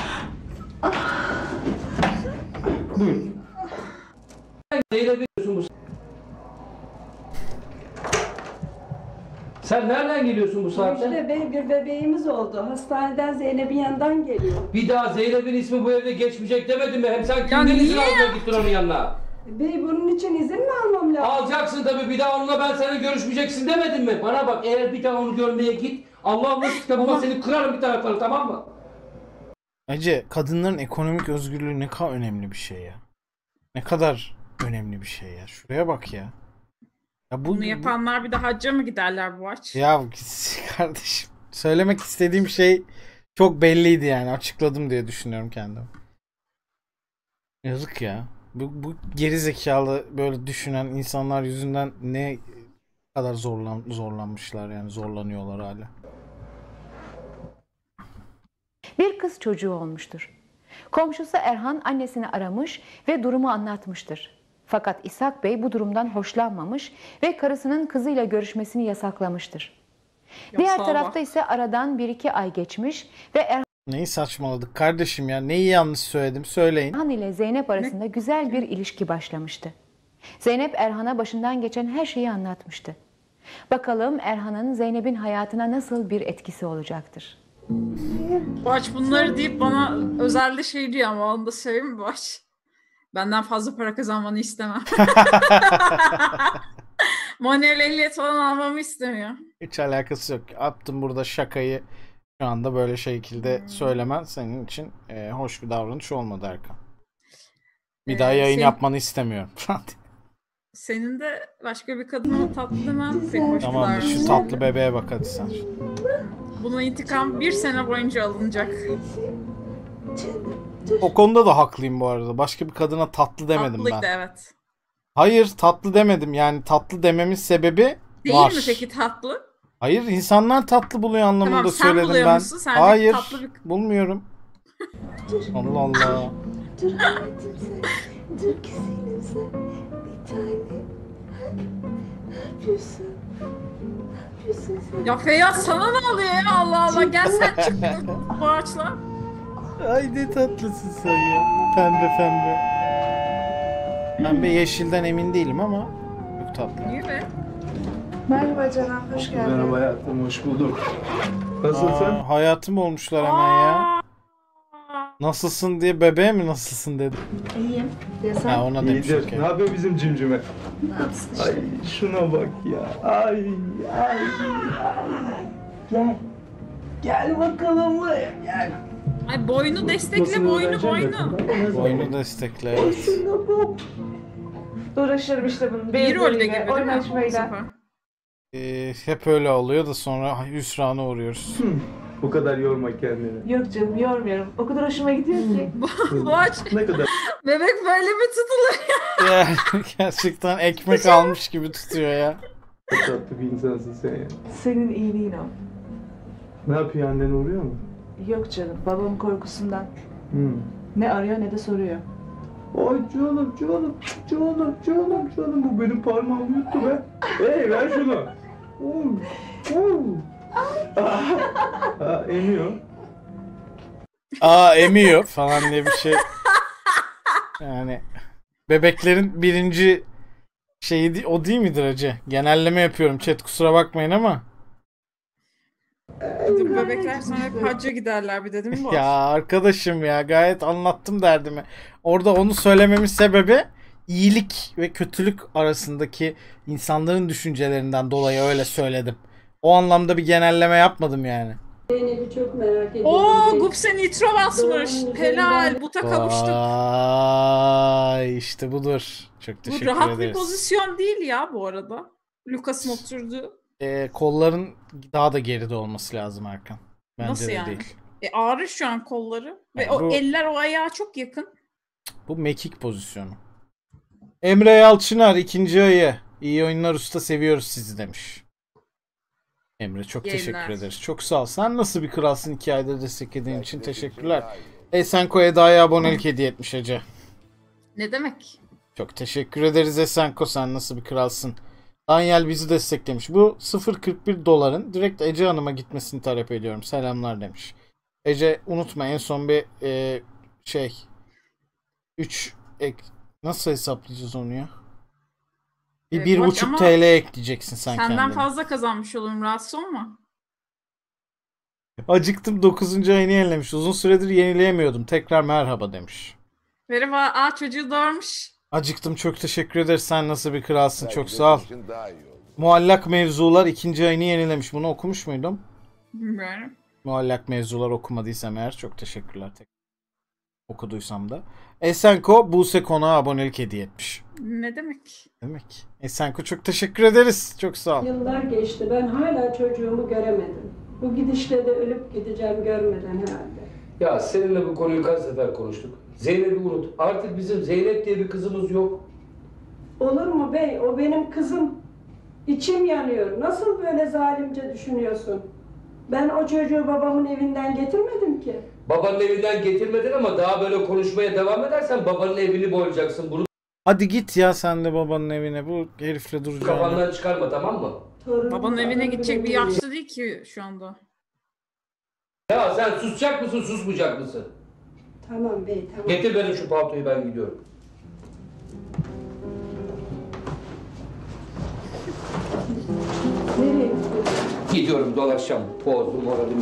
Sen nereden geliyorsun bu saatte? İşte bir bebeğimiz oldu. Hastaneden Zeynep'in yanından geliyor. Bir daha Zeynep'in ismi bu evde geçmeyecek demedim mi? Hem sen Ya kimden izin niye? almaya gittin onun yanına? Bey bunun için izin mi almam lazım? Alacaksın tabii, bir daha onunla ben seninle görüşmeyeceksin demedim mi? Bana bak, eğer bir daha onu görmeye git, Allah'ın kitabıma seni kırarım bir tarafları, tamam mı? Bence kadınların ekonomik özgürlüğü ne kadar önemli bir şey ya. Ne kadar önemli bir şey ya. Şuraya bak ya. Ya Bunu yapanlar bir de hacca mı giderler bu aç? Ya kardeşim, söylemek istediğim şey çok belliydi yani. Açıkladım diye düşünüyorum kendim. Yazık ya. Bu geri zekalı böyle düşünen insanlar yüzünden ne kadar zorlanmışlar yani, zorlanıyorlar hala. Bir kız çocuğu olmuştur. Komşusu Erhan annesini aramış ve durumu anlatmıştır. Fakat İshak Bey bu durumdan hoşlanmamış ve karısının kızıyla görüşmesini yasaklamıştır. Diğer tarafta ise aradan 1-2 ay geçmiş ve Erhan Neyi saçmaladık kardeşim ya? Neyi yanlış söyledim? Söyleyin. ile Zeynep arasında güzel bir ilişki başlamıştı. Zeynep Erhan'a başından geçen her şeyi anlatmıştı. Bakalım Erhan'ın Zeynep'in hayatına nasıl bir etkisi olacaktır. Boğaç bunları deyip bana özelde şey diyor ama onu da söyleyeyim mi Boğaç? Benden fazla para kazanmanı istemem. Manuel ehliyet falan almamı istemiyor. Hiç alakası yok. Attım burada şakayı. Şu anda böyle şekilde söylemen senin için hoş bir davranış olmadı Erkan. Bir daha yayın yapmanı istemiyorum. Senin de başka bir kadına tatlı demem pek hoş Tamam, bir şu tatlı bebeğe bak hadi sen. Buna intikam 1 sene boyunca alınacak. O konuda da haklıyım bu arada. Başka bir kadına tatlı demedim Tatlıydı ben. evet. Hayır, tatlı demedim. Yani tatlı dememin sebebi Değil var. mi peki tatlı? Hayır, insanlar tatlı buluyor anlamında Tamam, sen söyledim buluyor ben. musun? Sence Hayır, tatlı bir... bulmuyorum. Allah Allah. Dur hayatım sen. Dur güzelim sen. Bir tane. Ne yapıyorsun? Ne yapıyorsun sen? Ya Feyyaz sana ne oluyor ya? Allah Allah, gel sen çık bu ağaçla. Ay ne tatlısın sen ya. Pembe pembe. Pembe yeşilden emin değilim ama çok tatlı. Niye be? Merhaba canım, hoş geldin. Merhaba hayatım, hoş bulduk. Nasılsın? Hayatım olmuşlar hemen ya. Nasılsın diye bebeğe mi nasılsın dedim. İyiyim. Ya sen? Ha, ona demiş. İyidir. Okay. Ne yapıyor bizim cimcime? Ne yapsın işte? Ay şuna bak ya. Ay. Gel. Gel bakalım buraya, gel. Ay boynu destekle, boynu. Boynu destekle. Evet. Uğraşırım işte bunun. Bir rolde gibi değil mi? Oynaşmayla. Hep öyle oluyor da sonra hüsrana uğruyoruz. Bu kadar yorma kendini. Yok canım, yormuyorum. O kadar hoşuma gidiyor ki. Boğaç, Ne kadar? bebek böyle mi tutulur ya? Ya, gerçekten ekmek almış gibi tutuyor ya. Çok tatlı bir insansın sen ya. Senin iyiliğin o. Ne yapıyor, annen uğruyor mu? Yok canım, babamın korkusundan. Hmm. Ne arıyor ne de soruyor. Ay canım bu benim parmağımı yuttu be. Hey ver şunu. Emiyor. Emiyor falan diye bir şey. Yani bebeklerin birinci şeyi o değil midir acı? Genelleme yapıyorum chat, kusura bakmayın ama. Dur, bebekler sonra hep hacca giderler bir de değil mi Boğaç? Ya arkadaşım ya, gayet anlattım derdimi. Orada onu söylememin sebebi iyilik ve kötülük arasındaki insanların düşüncelerinden dolayı öyle söyledim. O anlamda bir genelleme yapmadım yani. Zeynep'i çok merak ediyorum. Oo, Gupse nitro basmış. Helal, buta kavuştuk. Vay, işte budur. Çok Bu teşekkür rahat ederiz. bir pozisyon değil ya bu arada. Lucas'ın oturduğu. Kolların daha da geride olması lazım Erkan. Bence Nasıl de yani? değil. Ağrı şu an kolları. Ve Yani o bu- eller o ayağa çok yakın. Bu mekik pozisyonu. Emre Yalçınar 2. ayı. İyi oyunlar usta, seviyoruz sizi demiş. Emre çok Yayınlar. teşekkür ederiz. Çok sağ ol. Sen nasıl bir kralsın, 2 aydır desteklediğin için teşekkürler. Esenko Eda'ya abonelik hediye etmiş Ece. Ne demek? Çok teşekkür ederiz Esenko, sen nasıl bir kralsın. Daniel bizi desteklemiş. Bu 0.41 doların direkt Ece Hanım'a gitmesini talep ediyorum. Selamlar demiş. Ece unutma en son bir 3 nasıl hesaplayacağız onu ya? Bir 1.5 TL ekleyeceksin sen senden kendine. fazla kazanmış olurum, rahatsız olma. Acıktım 9. ayını yenilemiş. Uzun süredir yenileyemiyordum. Tekrar merhaba demiş. Merhaba. Çocuğu doğurmuş. Acıktım, çok teşekkür ederiz. Sen nasıl bir kralsın, çok sağ ol. Muallak mevzular 2. ayını yenilemiş. Bunu okumuş muydum? Bilmiyorum. Muallak mevzular okumadıysam eğer çok teşekkürler. Okuduysam da. Esenko Buse Konağa abonelik hediye etmiş. Ne demek? Demek. Esenko çok teşekkür ederiz. Çok sağ ol. Yıllar geçti. Ben hala çocuğumu göremedim. Bu gidişle de ölüp gideceğim görmeden herhalde. Ya seninle bu konuyu kaç sefer konuştuk. Zeynep'i unut. Artık bizim Zeynep diye bir kızımız yok. Olur mu bey? O benim kızım. İçim yanıyor. Nasıl böyle zalimce düşünüyorsun? Ben o çocuğu babamın evinden getirmedim ki. Babanın evinden getirmedin ama daha böyle konuşmaya devam edersen babanın evini boyayacaksın. Bunu Hadi git ya sen de babanın evine. Bu herifle duracağım. kafandan çıkarma, tamam mı? Babanın evine gidecek bir yaşta değil ki şu anda. Ya sen susacak mısın, susmayacak mısın? Tamam bey, tamam. Getir benim şu paltoyu, ben gidiyorum. Nereye gidiyorsun? Gidiyorum, dolaşacağım. Bozdum moralimi.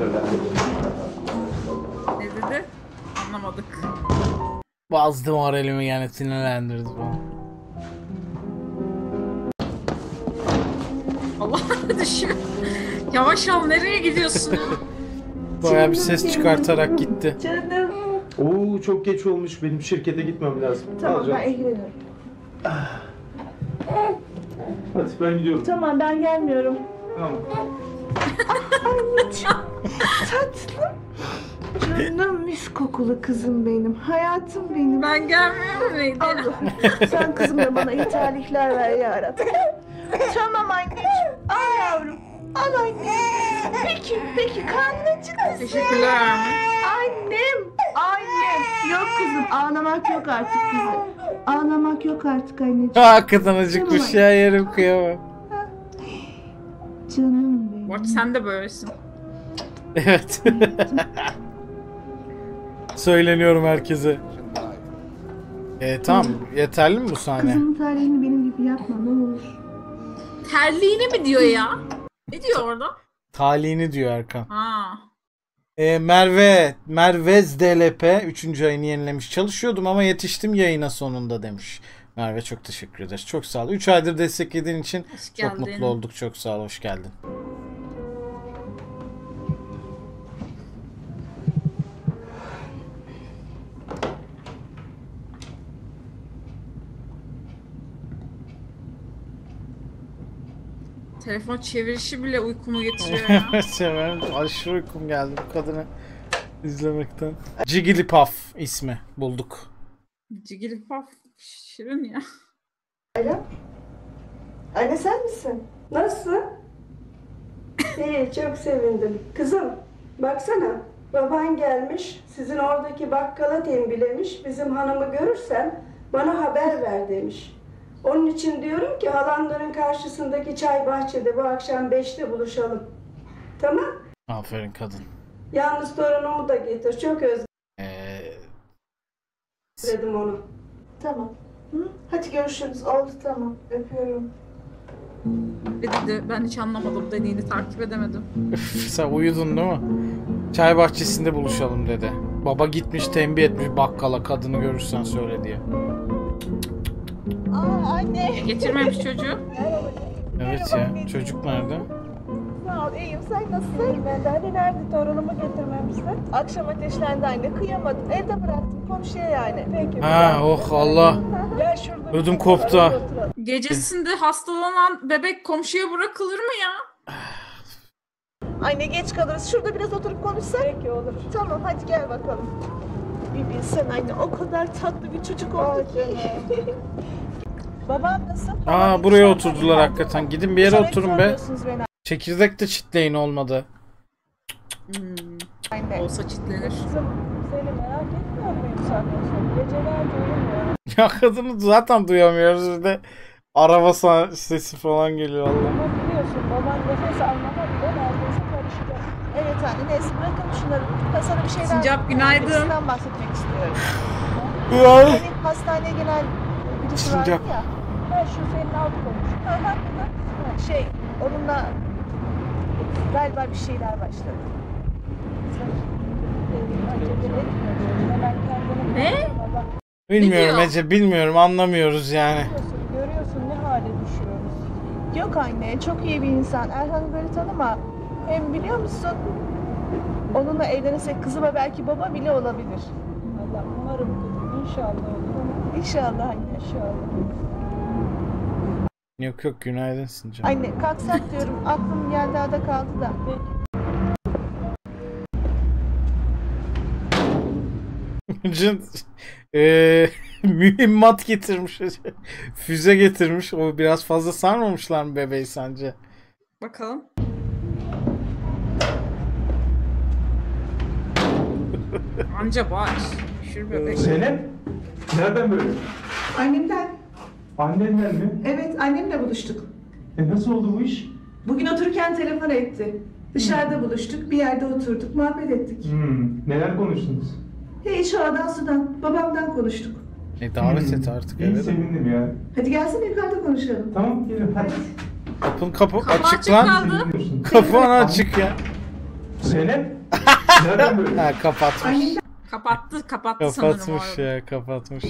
Ne dedi? Anlamadık. Bazdı moralimi yani sinirlendirdi falan. Allah düşüyor. Yavaş ol, nereye gidiyorsun? Baya bir ses çıkartarak gitti. Canım. Oo çok geç olmuş. Benim şirkete gitmem lazım. Tamam ben ilgilenirim. Hadi ben gidiyorum. Tamam ben gelmiyorum. Tamam. Anneciğim. Tatlım. Canım mis kokulu kızım benim. Hayatım benim. Ben gelmiyorum neydi? Allah'ım sen kızımla bana iyi talihler ver yarabbim. Tamam anneciğim. Al yavrum. Al annem. Peki karnın acıktı. Teşekkürler. Annem. Yok kızım ağlamak yok artık bize. Ağlamak yok artık anneciğim. Hakikaten acıkmış ya, yerim kıyamam. Canım benim. Bak sen de böylesin. Evet. Söyleniyorum herkese. Tamam yeterli mi bu sahne? Kızımın talihini benim gibi yapma ne olur. Terliğini mi diyor ya? Ne diyor orada? Talihini diyor Erkan. Ha. Mervez DLP 3. ayını yenilemiş. Çalışıyordum ama yetiştim yayına sonunda demiş. Merve çok teşekkür ederiz. Çok sağ ol. 3 aydır desteklediğin için çok mutlu olduk. Çok sağ ol. Hoş geldin. Telefon çevirişi bile uykumu getiriyor ya. Severim. Aşırı uykum geldi bu kadını izlemekten. Jigglypuff ismi bulduk. Jigglypuff şirin ya. Alo. Anne sen misin? Nasıl? İyi, çok sevindim. Kızım, baksana. Baban gelmiş, sizin oradaki bakkala tembihlemiş. Bizim hanımı görürsen bana haber ver demiş. Onun için diyorum ki halamların karşısındaki çay bahçede bu akşam 5'te buluşalım. Tamam? Aferin kadın. Yalnız torunumu da getir. Çok özledim onu. Tamam. Hı? Hadi görüşürüz. Oldu tamam. Öpüyorum. Dedi, ben hiç anlamadım dediğini, takip edemedim. Sen uyudun değil mi? Çay bahçesinde buluşalım dedi. Baba gitmiş tembih etmiş bakkala, kadını görürsen söyle diye. Aa anne. Getirmemiş çocuğu. Evet ya. Çocuk nerede? Sağ ol iyiyim. Sen nasılsın? Ben de anne nerede? Torunumu getirmemişsin. Akşam ateşlendi anne. Kıyamadım. Evde bıraktım. Komşuya yani. Peki. Ha oh Allah. Gel şurada. Ödüm koptu. Gecesinde hastalanan bebek komşuya bırakılır mı ya? Anne geç kalırız. Şurada biraz oturup konuşsak. Peki olur. Tamam hadi gel bakalım. Bir bilsen anne o kadar tatlı bir çocuk oldu ki. Babam nasıl? Buraya oturdular hakikaten. Gidin bir yere oturun be. Çekirdek de çitleyin olmadı. Anne. Olsa çitlenir. Seni merak etmiyor muyum sen? Geceler duymuyorum. Ya kadını zaten duyamıyoruz bir de. Araba sesi falan geliyor Allah. Ama biliyorsun baban nefes almama bile neredeyse karışacak. Evet anne neyse bırakın şunları. Ben sana bir şeyden Sincap, günaydın. birisinden bahsetmek istiyorum. Ya. Hani hastaneye gelen birisi vardı Sincap. ya. Ha şu senin altı olmuş. Şey onunla galiba bir şeyler başladı. Ne? Bilmiyorum diyor? Ece, bilmiyorum, anlamıyoruz yani. Görüyorsun ne hale düşüyoruz. Yok anne çok iyi bir insan. Erhan'ı böyle tanıma. Hem biliyor musun? Onunla evlenirsek kızıma belki baba bile olabilir. Allah umarım kızım inşallah olur. İnşallah anne. İnşallah. Yok yok, günaydın Sincap. Anne kalksak diyorum. Aklım Yelda'da kaldı da. Cın mühimmat getirmiş. Füze getirmiş. O biraz fazla sarmamışlar mı bebeği sence? Bakalım. Anca bağır. Şur bebek. Zeynep, nereden böyle? Annemden. Annenler mi? Evet annemle buluştuk. Nasıl oldu bu iş? Bugün otururken telefon etti. Dışarıda buluştuk. Bir yerde oturduk. Muhabbet ettik. Neler konuştunuz? Hiç havadan sudan. Babamdan konuştuk. Davet et artık İyi eve de. sevindim ya. Hadi gelsene yukarıda konuşalım. Tamam gelin hadi. Kapı Kapı açık açık lan. kaldı. Seviniyorsun. Kapı ana açık ya. Zeynep, nereden böyle? Ha, kapatmış. Kapattı sanırım o Kapatmış arada. ya, kapatmış.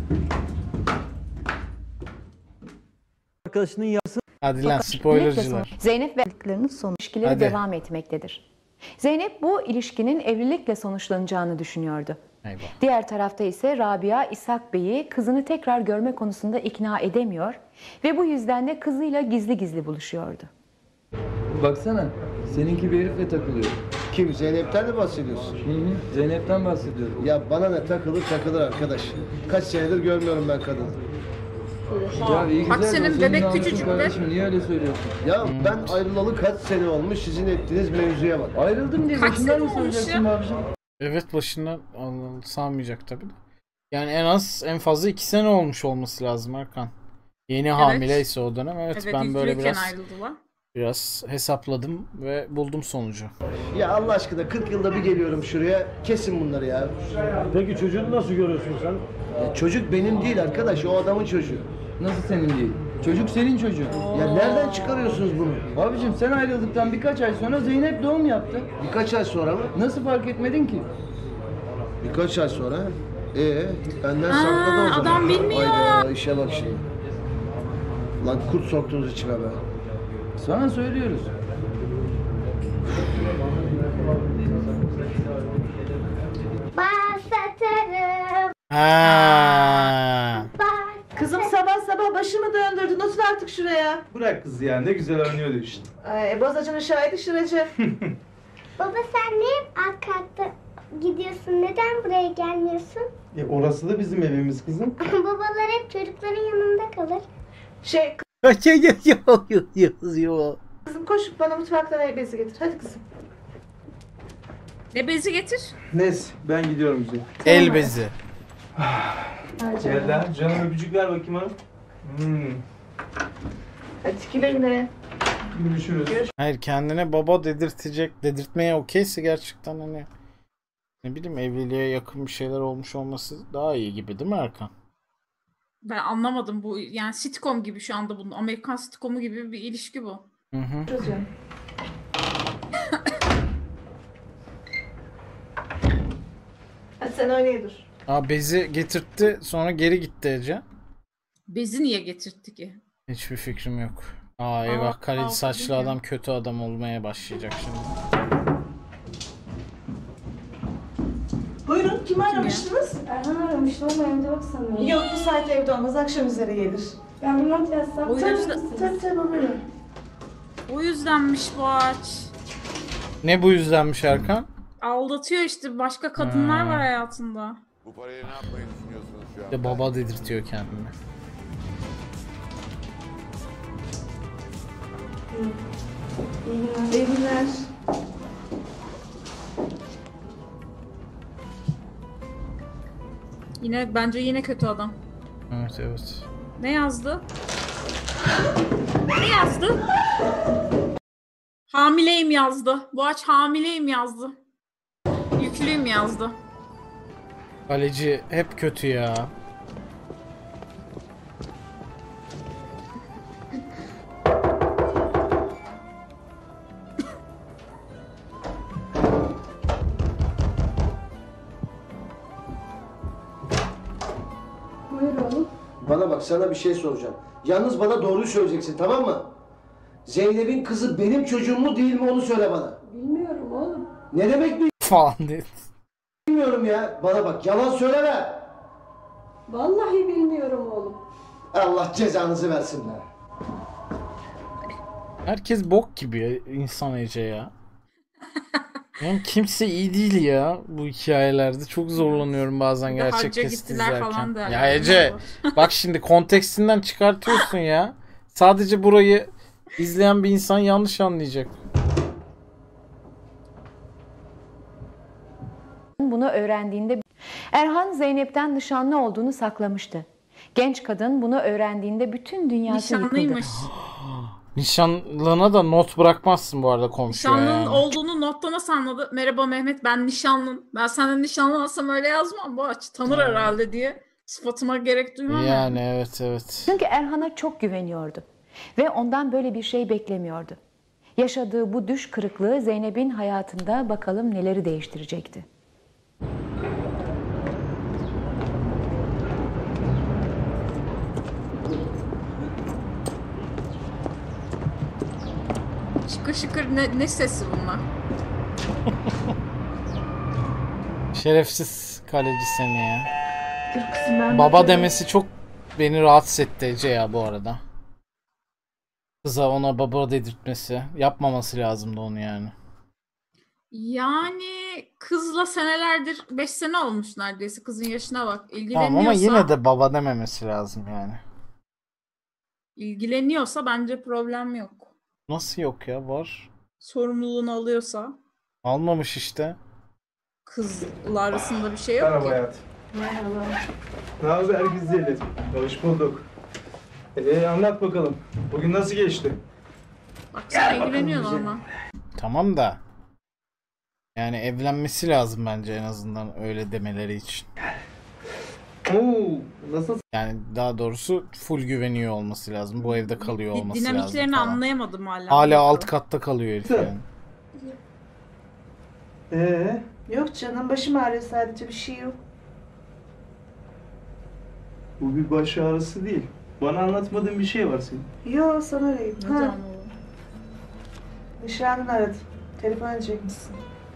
Arkadaşının yarısı Hadi lan spoilercılar. Zeynep ve evliliklerinin son ilişkileri Hadi. devam etmektedir. Zeynep bu ilişkinin evlilikle sonuçlanacağını düşünüyordu. Eyvah. Diğer tarafta ise Rabia, İshak Bey'i kızını tekrar görme konusunda ikna edemiyor ve bu yüzden de kızıyla gizli gizli buluşuyordu. Baksana, seninki bir herifle takılıyor. Kim? Zeynep'ten mi bahsediyorsun? Zeynep'ten bahsediyorum. Ya bana ne takılır arkadaş. Kaç senedir görmüyorum ben kadını. Ya iyi Bak güzel de senin o bebek namusun küçücük be. kardeşim, niye öyle söylüyorsun? Ya ben ayrılalı kaç sene olmuş sizin ettiğiniz mevzuya bak. Ayrıldım diye Kaç başından sene mı olmuş söyleyeceksin ya? abicim? Evet, başından sanmayacak tabii de. Yani en fazla 2 sene olmuş olması lazım Erkan. Yeni hamileyse o dönem. Evet, ben böyle yüklüyken biraz ayrıldılar. hesapladım ve buldum sonucu. Ya Allah aşkına 40 yılda bir geliyorum şuraya. Kesin bunları ya. Peki çocuğunu nasıl görüyorsun sen? Ya çocuk benim değil arkadaş. O adamın çocuğu. Nasıl senin değil? Çocuk senin çocuğun. Ya nereden çıkarıyorsunuz bunu? Abicim sen ayrıldıktan birkaç ay sonra Zeynep doğum yaptı. Birkaç ay sonra mı? Nasıl fark etmedin ki? Birkaç ay sonra. Benden sakladı o zaman. adam bilmiyor. Hayda, işe bak şimdi. Lan kurt soktunuz içime be. Sana söylüyoruz. Başlatırım. Ha. Kızım sabah sabah başımı döndürdün. Otur artık şuraya. Bırak kızı ya, ne güzel oynuyordu işte. Bozacının şahidi şıracı. Baba sen niye alt katta gidiyorsun? Neden buraya gelmiyorsun? Orası da bizim evimiz kızım. Babalar hep çocukların yanında kalır. Kızım koş bana mutfaktan el bezi getir. Hadi kızım. Ne bezi getir? Neyse, ben gidiyorum Zeynep. El bezi. Gel lan, canım öpücük ver bakayım hanım. Hadi güle güle. Görüşürüz. Hayır, kendine baba dedirtmeye okeyse gerçekten hani ne bileyim, evliliğe yakın bir şeyler olmuş olması daha iyi gibi değil mi Erkan? Ben anlamadım bu. Yani sitcom gibi şu anda bunun. Amerikan sitcomu gibi bir ilişki bu. Hı hı. Hadi sen oynaya dur. Bezi getirtti, sonra geri gitti Ece. Bezi niye getirtti ki? Hiçbir fikrim yok. Eyvah, kaleci saçlı adam kötü adam olmaya başlayacak şimdi. Buyurun kimi aramıştınız? Erhan aramıştım ama evde yok sanırım. Yok bu saatte evde olmaz. Akşam üzere gelir. Ben bir not yazsam. Tabii buyurun. O yüzdenmiş bu ağaç. Ne bu yüzdenmiş Erkan? Aldatıyor işte. Başka kadınlar var hayatında. Bu parayı ne yapmayı düşünüyorsunuz şu an? De baba dedirtiyor kendini. İyi günler. Bence yine kötü adam. Evet. Ne yazdı? Ne yazdı? Hamileyim yazdı. Boğaç hamileyim yazdı. Yüklüyüm yazdı. Kaleci hep kötü ya. Buyur oğlum. Bana bak, sana bir şey soracağım. Yalnız bana doğruyu söyleyeceksin, tamam mı? Zeynep'in kızı benim çocuğum mu değil mi onu söyle bana. Bilmiyorum oğlum. Ne demek falan dedi. bilmiyorum ya. Bana bak, yalan söyleme. Vallahi bilmiyorum oğlum. Allah cezanızı versin be. Herkes bok gibi insan Ece ya. Yani kimse iyi değil ya bu hikayelerde. Çok zorlanıyorum bazen gerçek hacca kesit gittiler izlerken. falan derler. Ya Ece bak şimdi kontekstinden çıkartıyorsun ya. Sadece burayı izleyen bir insan yanlış anlayacak. Bunu öğrendiğinde Erhan Zeynep'ten nişanlı olduğunu saklamıştı. Genç kadın bunu öğrendiğinde bütün dünyası yıkıldı. Nişanlıymış. Nişanlına da not bırakmazsın bu arada komşuya Nişanlının yani. olduğunu notta nasıl anladı? Merhaba Mehmet, ben nişanlın. Ben senden nişanlı olsam öyle yazmam. Boğaç tanır herhalde diye. Sıfatıma gerek duymam. Yani evet. Çünkü Erhan'a çok güveniyordu ve ondan böyle bir şey beklemiyordu. Yaşadığı bu düş kırıklığı Zeynep'in hayatında bakalım neleri değiştirecekti. Şıkır şıkır ne sesi bunlar? Şerefsiz kaleci seni ya. Dur kızım ben Baba demesi çok beni rahatsız etti Ece ya bu arada. Kıza ona baba dedirtmesi. Yapmaması lazımdı onu yani. Yani kızla senelerdir 5 sene olmuş neredeyse. Kızın yaşına bak. İlgileniyorsa, Tamam ama yine de baba dememesi lazım yani. ilgileniyorsa bence problem yok. Nasıl yok ya, var. Sorumluluğunu alıyorsa Almamış işte. kızla arasında bir şey yok Merhaba ki. hayat. Merhaba. Ne haber güzelim? Hoş bulduk. Anlat bakalım. Bugün nasıl geçti? Bak sen ilgileniyorsun ama. Tamam da. Yani evlenmesi lazım bence en azından öyle demeleri için. Nasıl? Yani daha doğrusu full güveniyor olması lazım. Bu evde kalıyor olması lazım Dinamiklerini falan. anlayamadım hala. Hala alt katta kalıyor herif yani. Yok canım, başım ağrıyor sadece, bir şey yok. Bu bir baş ağrısı değil. Bana anlatmadığın bir şey var senin. Yo, sana öyleyim. Ne Ha, zaman oldu? nişanlını aradım. Telefon edecekmişsin.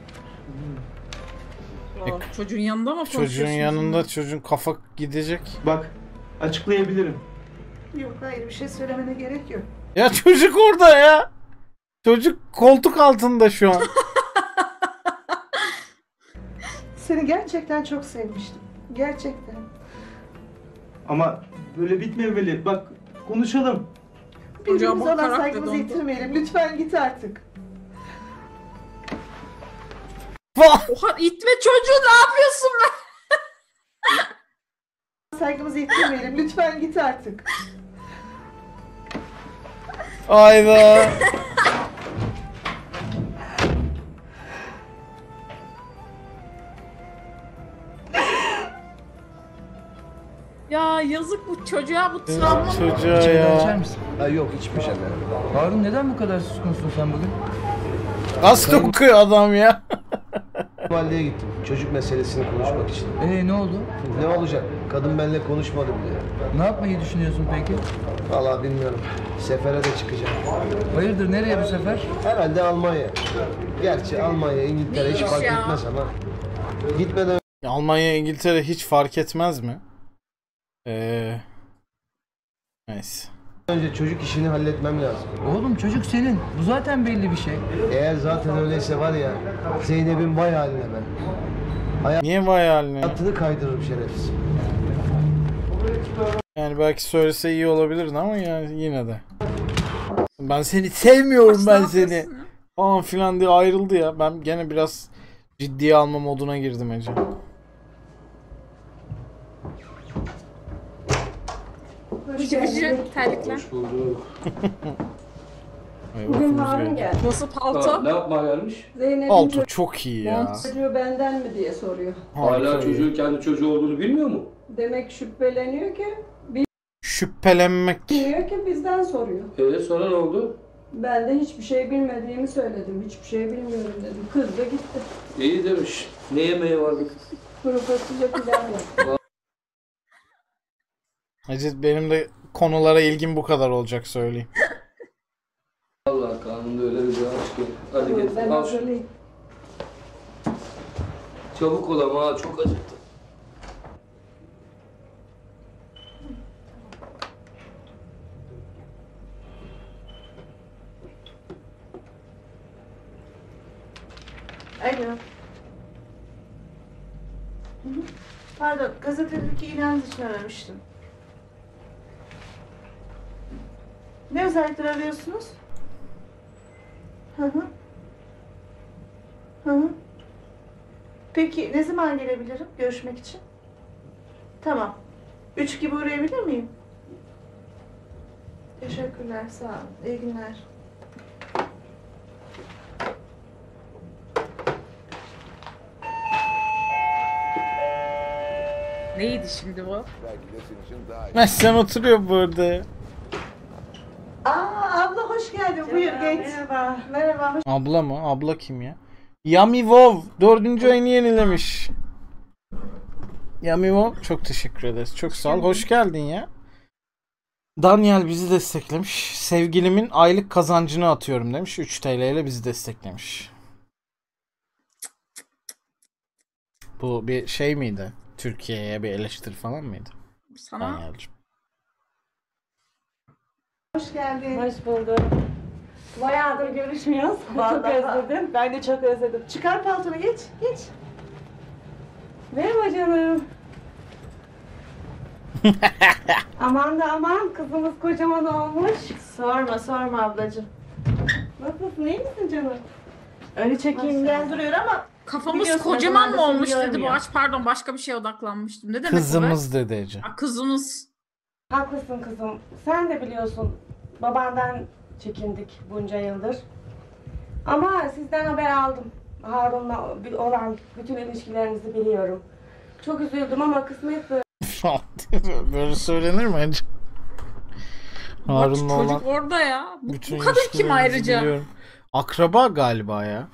Çocuğun yanında mı konuşuyorsun? Çocuğun yanında çocuğun kafa gidecek. Bak, açıklayabilirim. Yok hayır, bir şey söylemene gerek yok. Ya çocuk orada ya. Çocuk koltuk altında şu an. Seni gerçekten çok sevmiştim. Gerçekten. Ama böyle bitmemeli. Bak, konuşalım. Birbirimize olan bakarak saygımızı dedi. yitirmeyelim. Lütfen git artık. Oha, itme çocuğu, ne yapıyorsun be? Saygımızı yitirmeyelim. Lütfen git artık. Hayda. Ya yazık bu çocuğa, bu travma. Çocuğa Çaydan içer ya. misin? Ha, yok hiçbir şey. Harun neden bu kadar suskunsun sen bugün? Gazete okuyor adam ya. Valideye gittim. Çocuk meselesini konuşmak için. Ne oldu? Ne olacak? Kadın benimle konuşmadı bile. Ne yapmayı düşünüyorsun peki? Vallahi bilmiyorum. Sefere de çıkacağım. Hayırdır, nereye bu sefer? Herhalde Almanya. Gerçi Almanya, İngiltere hiç Neymiş fark ya? etmez ama. Gitmeden Almanya, İngiltere hiç fark etmez mi? Neyse. önce çocuk işini halletmem lazım. Oğlum çocuk senin. Bu zaten belli bir şey. Eğer zaten öyleyse var ya, Zeynep'in vay haline ben. Niye vay haline? Hayatını kaydırırım şerefsiz. Yani belki söylese iyi olabilirdi ama yani yine de. Ben seni sevmiyorum, ben seni. Falan filan diye ayrıldı ya. Ben gene biraz ciddiye alma moduna girdim Ece. Bıcı bıcı terlikler. Hoş bulduk. Bugün Harun geldi. Nasıl palto? Ne yapmaya gelmiş? Zeynep'in Palto çok iyi ya. çocuğu benden mi diye soruyor. Hala çocuğun kendi çocuğu olduğunu bilmiyor mu? Demek şüpheleniyor ki, Şüphelenmek. bilmiyor ki bizden soruyor. Sonra ne oldu? Ben de hiçbir şey bilmediğimi söyledim. Hiçbir şey bilmiyorum dedim. Kız da gitti. İyi demiş. Ne yemeği vardı? Kuru fasulye pilav yaptı. Hacı benim de konulara ilgim bu kadar olacak söyleyeyim. Allah kanunda öyle bir aşk ki. Hadi getir. Ben Al şunu. hazırlayayım. Çabuk ol ama ha, çok acıktım. Alo. Pardon, gazetedeki ilanınız için aramıştım. Ne özellikler arıyorsunuz? Hı hı. Hı hı. Peki ne zaman gelebilirim görüşmek için? Tamam. 3 gibi uğrayabilir miyim? Teşekkürler, sağ olun. İyi günler. Neydi şimdi bu? Belki de senin için daha iyi. Sen oturuyor burada. Abla hoş geldin. Buyur geç. Merhaba. Merhaba. Abla mı? Abla kim ya? Yummy Wow 4. ayını yenilemiş. Yummy Wow çok teşekkür ederiz. Çok sağ ol. Hoş geldin ya. Daniel bizi desteklemiş. Sevgilimin aylık kazancını atıyorum demiş. 3 TL ile bizi desteklemiş. Bu bir şey miydi? Türkiye'ye bir eleştiri falan mıydı? Sana Daniel'cim. Hoş geldin. Hoş bulduk. Bayağıdır görüşmüyoruz. Çok Vallahi özledim. Ben de çok özledim. Çıkar paltonu geç. Geç. Merhaba canım. Aman da aman, kızımız kocaman olmuş. Sorma sorma ablacığım. Nasılsın, iyi misin canım? Öyle çekimden duruyor ama kafamız biliyorsun, kocaman ne mı zaman da olmuş seni dedi bu görmüyor. aç. Pardon başka bir şeye odaklanmıştım. Ne demek bu be? Kızımız dedi Ece. Ha, kızımız. Haklısın kızım. Sen de biliyorsun, babandan çekindik bunca yıldır. Ama sizden haber aldım. Harun'la olan bütün ilişkilerinizi biliyorum. Çok üzüldüm ama kısmet böyle. Böyle söylenir mi Ece? Harun'la olan Çocuk orada ya. Bu bütün kadın kim ilişkilerinizi ayrıca? biliyorum. Akraba galiba ya.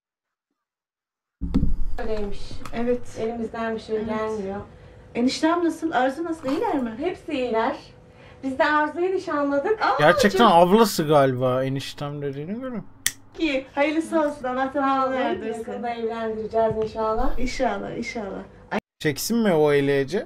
Öyleymiş. Evet. Elimizden bir şey gelmiyor. Eniştem nasıl? Arzu nasıl? İyiler mi? Hepsi iyiler. Biz de Arzu'yu nişanladık. Gerçekten ablası galiba eniştem dediğine göre. İyi. Hayırlısı olsun. Allah tamamını erdirsin. Yakında evlendireceğiz inşallah. İnşallah inşallah. Çeksin mi o ile Ece?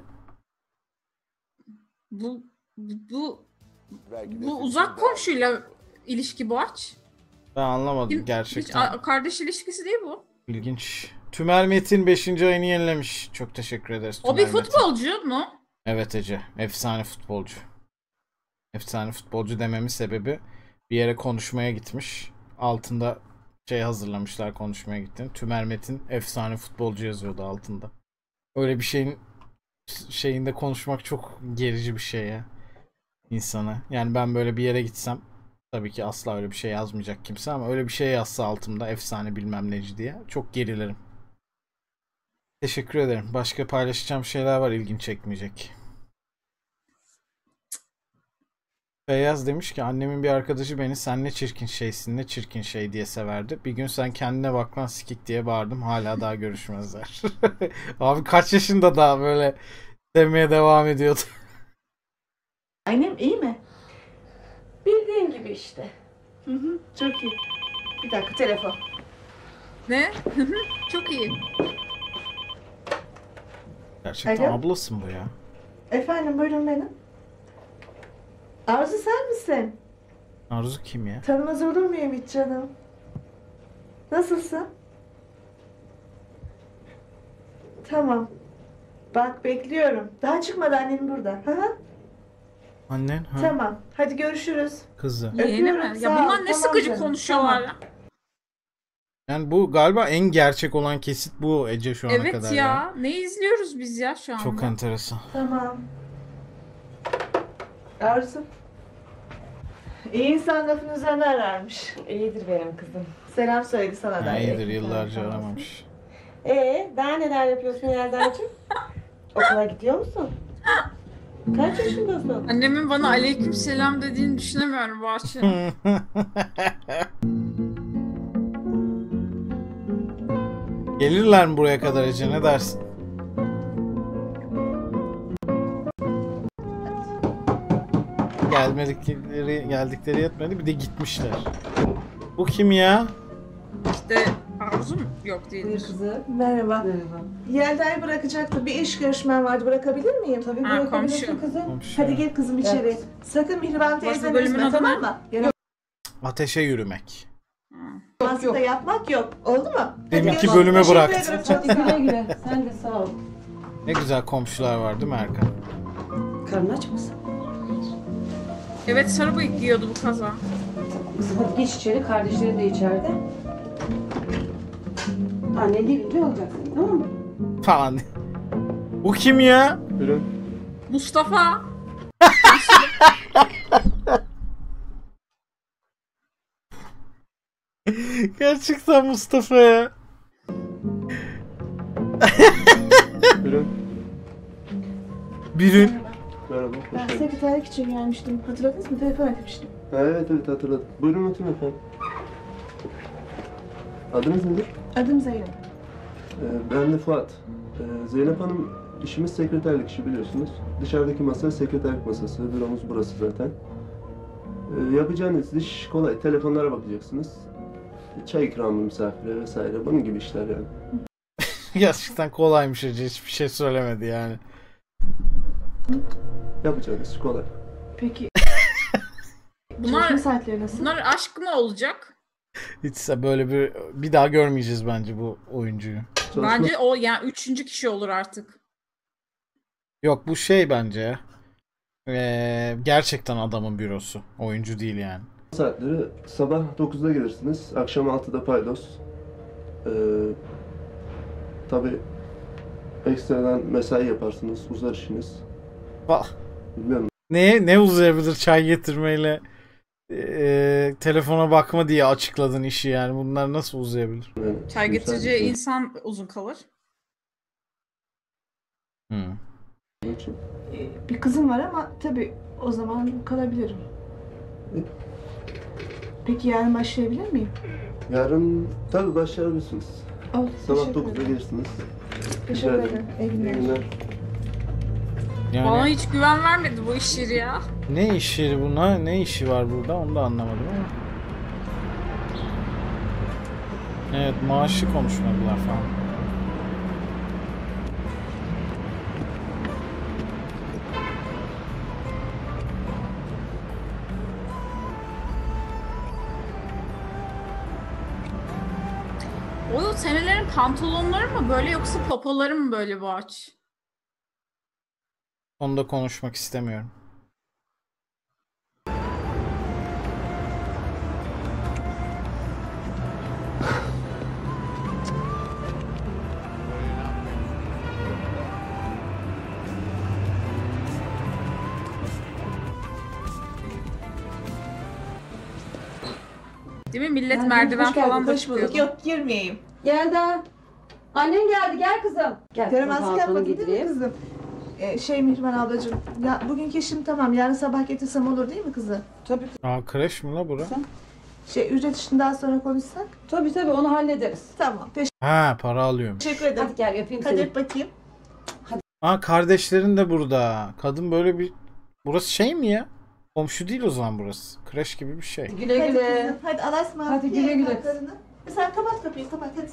Bu Belki de bu senin uzak için daha komşuyla ilişki bu aç. Ben anlamadım Hiç gerçekten. kardeş ilişkisi değil bu. İlginç. Tümer Metin 5. ayını yenilemiş. Çok teşekkür ederiz O bir Tümer Metin. futbolcu mu? Evet Ece. Efsane futbolcu. Efsane futbolcu dememin sebebi bir yere konuşmaya gitmiş. Altında şey hazırlamışlar konuşmaya gittiğini. Tümer Metin efsane futbolcu yazıyordu altında. Öyle bir şeyin şeyinde konuşmak çok gerici bir şey ya insana. Yani ben böyle bir yere gitsem tabii ki asla öyle bir şey yazmayacak kimse ama öyle bir şey yazsa altımda efsane bilmem neci diye çok gerilirim. Teşekkür ederim. Başka paylaşacağım şeyler var ilgin çekmeyecek. Feyyaz demiş ki annemin bir arkadaşı beni sen ne çirkin şeysin ne çirkin şey diye severdi. Bir gün sen kendine bak lan sikik diye bağırdım. Hala daha görüşmezler. Abi kaç yaşında daha böyle demeye devam ediyordu. Annem iyi mi? Bildiğin gibi işte. Hı hı. Çok iyi. Bir dakika telefon. Ne? Çok iyi. Gerçekten Alo? ablasın bu ya. Efendim buyurun benim. Arzu sen misin? Arzu kim ya? Tanımaz olur muyum hiç canım? Nasılsın? Tamam. Bak bekliyorum. Daha çıkmadı annem burada. Hı hı. Annen? Ha? Tamam. Hadi görüşürüz. Kızı. Yeğeni Öpüyorum, mi? sağ Ya ol. bunlar ne Tamam sıkıcı canım, konuşuyorlar tamam. ya. Yani bu galiba en gerçek olan kesit bu Ece şu ana Evet kadar ya. ya. Ne izliyoruz biz ya şu anda? Çok enteresan. Tamam. Arzu. İyi insan lafın üzerine ararmış. İyidir benim kızım. Selam söyledi sana da. İyidir, yıllarca aramamış. Daha neler yapıyorsun Yelda'cığım? Okula gidiyor musun? Kaç yaşındasın? Annemin bana aleykümselam dediğini düşünemiyorum Bahçe. Gelirler mi buraya kadar Ece, ne dersin? Geldikleri yetmedi, bir de gitmişler. Bu kim ya? İşte Arzu mu? Yok değil. Merhaba. Yelda'yı bırakacaktı. Bir iş görüşmem vardı. Bırakabilir miyim? Tabii bırakabilirsin komşu. kızım. Hadi gel kızım içeri. Evet. Sakın Mihriban teyzeme bölümün üzme, adı tamam ne? mı? Ateşe yürümek. Yaramazlık da yapmak yok. Oldu mu? Deminki Hadi bölüme teşekkür bıraktı. ederim, çok Hadi sağ ol. güle güle. Sen de sağ ol. Ne güzel komşular var değil mi Erkan? Karnın aç mısın? Evet, sarı bıyık giyiyordu bu kaza. Kızım hadi geç içeri. Kardeşlerin de içeride. Annen gelince olacaksın, tamam mı? Falan. Bu kim ya? Buyurun. Mustafa. Gerçekten Mustafa ya. Buyurun. Birin. Merhaba. Hoş Ben geldiniz. sekreterlik için gelmiştim. Hatırladınız mı? Telefon etmiştim. Ha, evet hatırladım. Buyurun oturun efendim. Adınız nedir? Adım Zeynep. Ben de Fuat. Zeynep Hanım işimiz sekreterlik işi biliyorsunuz. Dışarıdaki masa sekreterlik masası. Büromuz burası zaten. Yapacağınız iş kolay. Telefonlara bakacaksınız. Çay ikramı misafire vesaire. Bunun gibi işler yani. Gerçekten kolaymış Ece. Hiçbir şey söylemedi yani. Yapacağınız iş kolay. Peki. Bunlar, Çalışma saatleri nasıl? bunlar aşk mı olacak? Hiç böyle bir daha görmeyeceğiz bence bu oyuncuyu. Bence o yani 3. kişi olur artık. Yok bu şey bence. Gerçekten adamın bürosu. Oyuncu değil yani. Saatleri sabah 9'da gelirsiniz. Akşam 6'da paydos. Tabii ekstradan mesai yaparsınız. Uzar işiniz. Bilmiyorum. Ne uzayabilir çay getirmeyle telefona bakma diye açıkladın işi yani. Bunlar nasıl uzayabilir? Yani, Çay getirici insan uzun kalır. Bir kızım var ama tabii o zaman kalabilirim. Peki yarın başlayabilir miyim? Yarın tabii başlayabilirsiniz. Oldu, Sabah teşekkür 9'da ederim. gelirsiniz. Teşekkür ederim. İyi günler. Yani Bana hiç güven vermedi bu iş yeri ya. ne iş yeri buna? Ne işi var burada? Onu da anlamadım ama. Evet, maaşı konuşmadılar falan. O senelerin pantolonları mı böyle yoksa popoları mı böyle bu aç? Onu da konuşmak istemiyorum. Değil mi? Millet merdiven falan da Hoş bulduk. çıkıyordu. Yok girmeyeyim. Yelda. Annen geldi, gel kızım. Gel kızım, Yaramazlık pantolonu yapmadın değil mi giydireyim. kızım? Mihriban ablacığım. Ya bugünkü işim tamam. Yarın sabah getirsem olur değil mi kızım? Tabii. Kreş mi la bura? Ücret işini daha sonra konuşsak. Tabii onu hallederiz. Tamam. Ha, para alıyorum. Teşekkür ederim. Hadi gel öpeyim Hadi seni. öp bakayım. Kardeşlerin de burada. Kadın böyle bir... Burası şey mi ya? Komşu değil o zaman burası. Kreş gibi bir şey. Güle Hadi güle. kızım. Hadi Allah'a ısmarladık. Hadi güle güle. Yataklarını. Sen kapat kapıyı kapat hadi.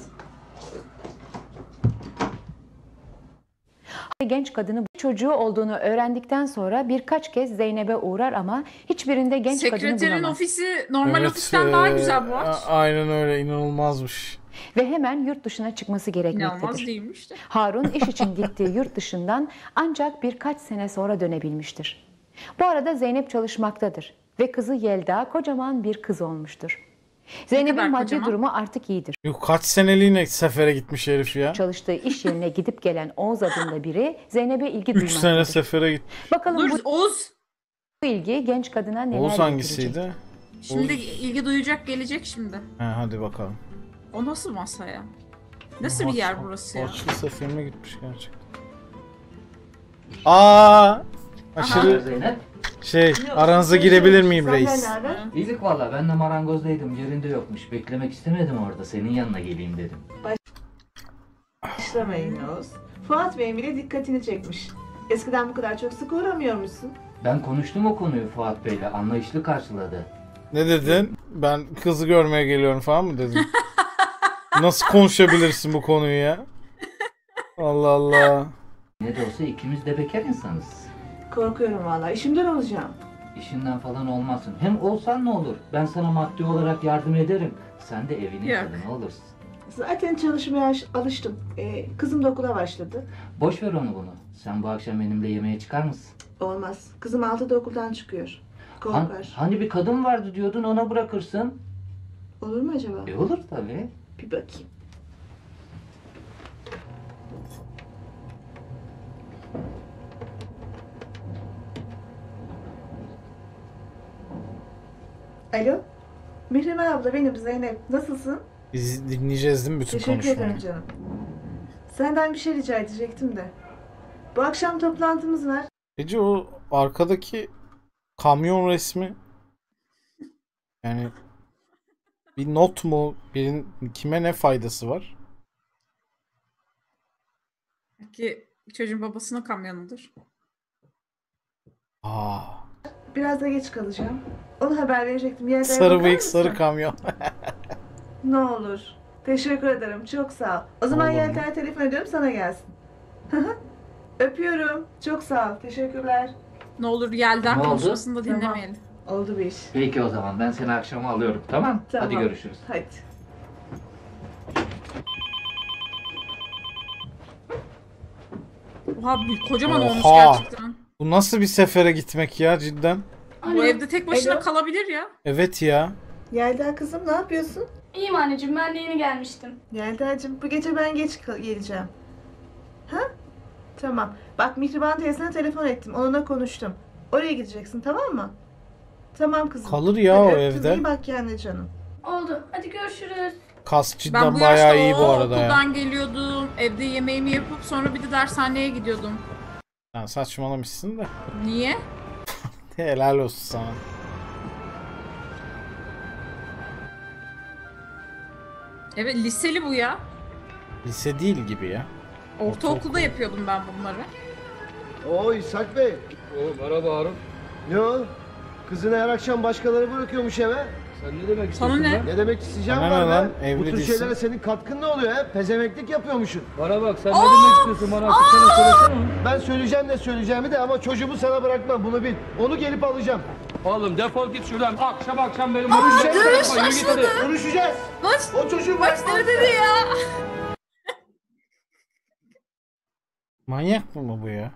Genç kadını çocuğu olduğunu öğrendikten sonra birkaç kez Zeynep'e uğrar ama hiçbirinde genç kadını Sekreterin bulamaz. ofisi normal ofisten daha güzel bu aç. Aynen öyle, inanılmazmış. Ve hemen yurt dışına çıkması İnanılmaz gerekmektedir. değilmiş de. Harun iş için gittiği yurt dışından ancak birkaç sene sonra dönebilmiştir. Bu arada Zeynep çalışmaktadır ve kızı Yelda kocaman bir kız olmuştur. Zeynep'in maddi kocaman? durumu artık iyidir. Yok, kaç seneliğine sefere gitmiş herif ya. Çalıştığı iş yerine gidip gelen Oğuz adında biri Zeynep'e ilgi 3 sene duymaktadır. sefere git. Bakalım Dur bu Oğuz. Bu ilgi genç kadına neler Oğuz getirecek? hangisiydi? Şimdi ilgi duyacak, gelecek şimdi. He, hadi bakalım. O nasıl masa ya? Nasıl bir yer burası ya? Haçlı seferine gitmiş gerçekten. Aşırı aranıza girebilir miyim reis? İyilik valla, ben de marangozdaydım, yerinde yokmuş. Beklemek istemedim orada, senin yanına geleyim dedim. Başlamayın Oğuz. Fuat Bey'in bile dikkatini çekmiş. Eskiden bu kadar çok sık uğramıyormuşsun. Ben konuştum o konuyu Fuat Bey'le, anlayışlı karşıladı. Ne dedin? Ben kızı görmeye geliyorum falan mı dedin? Nasıl konuşabilirsin bu konuyu ya? Allah Allah. Ne de olsa ikimiz de bekar insanız. Korkuyorum valla. İşimden olacağım. İşinden falan olmasın. Hem olsan ne olur? Ben sana maddi olarak yardım ederim. Sen de evinin kadını olursun. Zaten çalışmaya alıştım. Kızım da okula başladı. Boş ver onu bunu. Sen bu akşam benimle yemeğe çıkar mısın? Olmaz. Kızım 6'da okuldan çıkıyor. Korkar. Hani bir kadın vardı diyordun, ona bırakırsın. Olur mu acaba? Olur tabii. Bir bakayım. Alo. Mihrimah abla, benim Zeynep. Nasılsın? Biz dinleyeceğiz değil mi bütün Teşekkür konuşmayı? ederim canım. Senden bir şey rica edecektim de. Bu akşam toplantımız var. Ece, o arkadaki kamyon resmi yani bir not mu? Kime ne faydası var? Belki çocuğun babasının kamyonudur. Biraz da geç kalacağım. Ona haber verecektim. Yerden Sarı bıyık, sarı kamyon. Ne olur. Teşekkür ederim. Çok sağ ol. O zaman Yelten'e telefon ediyorum, sana gelsin. Öpüyorum. Çok sağ ol. Teşekkürler. Ne olur Yelda Ne oldu? konuşmasını da dinlemeyelim. Oldu bir iş. Peki o zaman ben seni akşama alıyorum, tamam? Hadi görüşürüz. Hadi. Oha, kocaman olmuş Oha! gerçekten. Bu nasıl bir sefere gitmek ya cidden? Bu evde tek başına Alo. kalabilir ya. Evet ya. Yelda kızım, ne yapıyorsun? İyiyim anneciğim, ben de yeni gelmiştim. Yelda'cığım, bu gece ben geç geleceğim. Ha? Tamam. Bak, Mihriban teyzene telefon ettim. Onunla konuştum. Oraya gideceksin, tamam mı? Tamam kızım. Kalır ya Hadi o öptüm, evde. İyi bak kendine canım. Oldu, hadi görüşürüz. Kas Ben cidden bu bayağı yaşta iyi bu arada ya. okuldan geliyordum, evde yemeğimi yapıp sonra bir de dershaneye gidiyordum. Sen saçmalamışsın da. Niye? Helal olsun sana. Evet, liseli bu ya. Lise değil gibi ya. Ortaokulda yapıyordum ben bunları. Oo İshak Bey. Merhaba Harun. Ne o? Kızını her akşam başkaları bırakıyormuş eve. Sen ne demek Sana istiyorsun ne? lan? Ne demek isteyeceğim Sana var ne lan? be? Evli Bu tür değilsin. şeylere senin katkın ne oluyor he? Pezemeklik yapıyormuşsun. Bana bak, sen ne demek istiyorsun? Bana açıkçası söylesene. Ben söyleyeceğim ne söyleyeceğimi de ama çocuğumu sana bırakmam, bunu bil. Onu gelip alacağım. Oğlum defol git şuradan. Akşam benim Konuşacağız. O çocuğu Başları dedi ya. Manyak mı bu ya?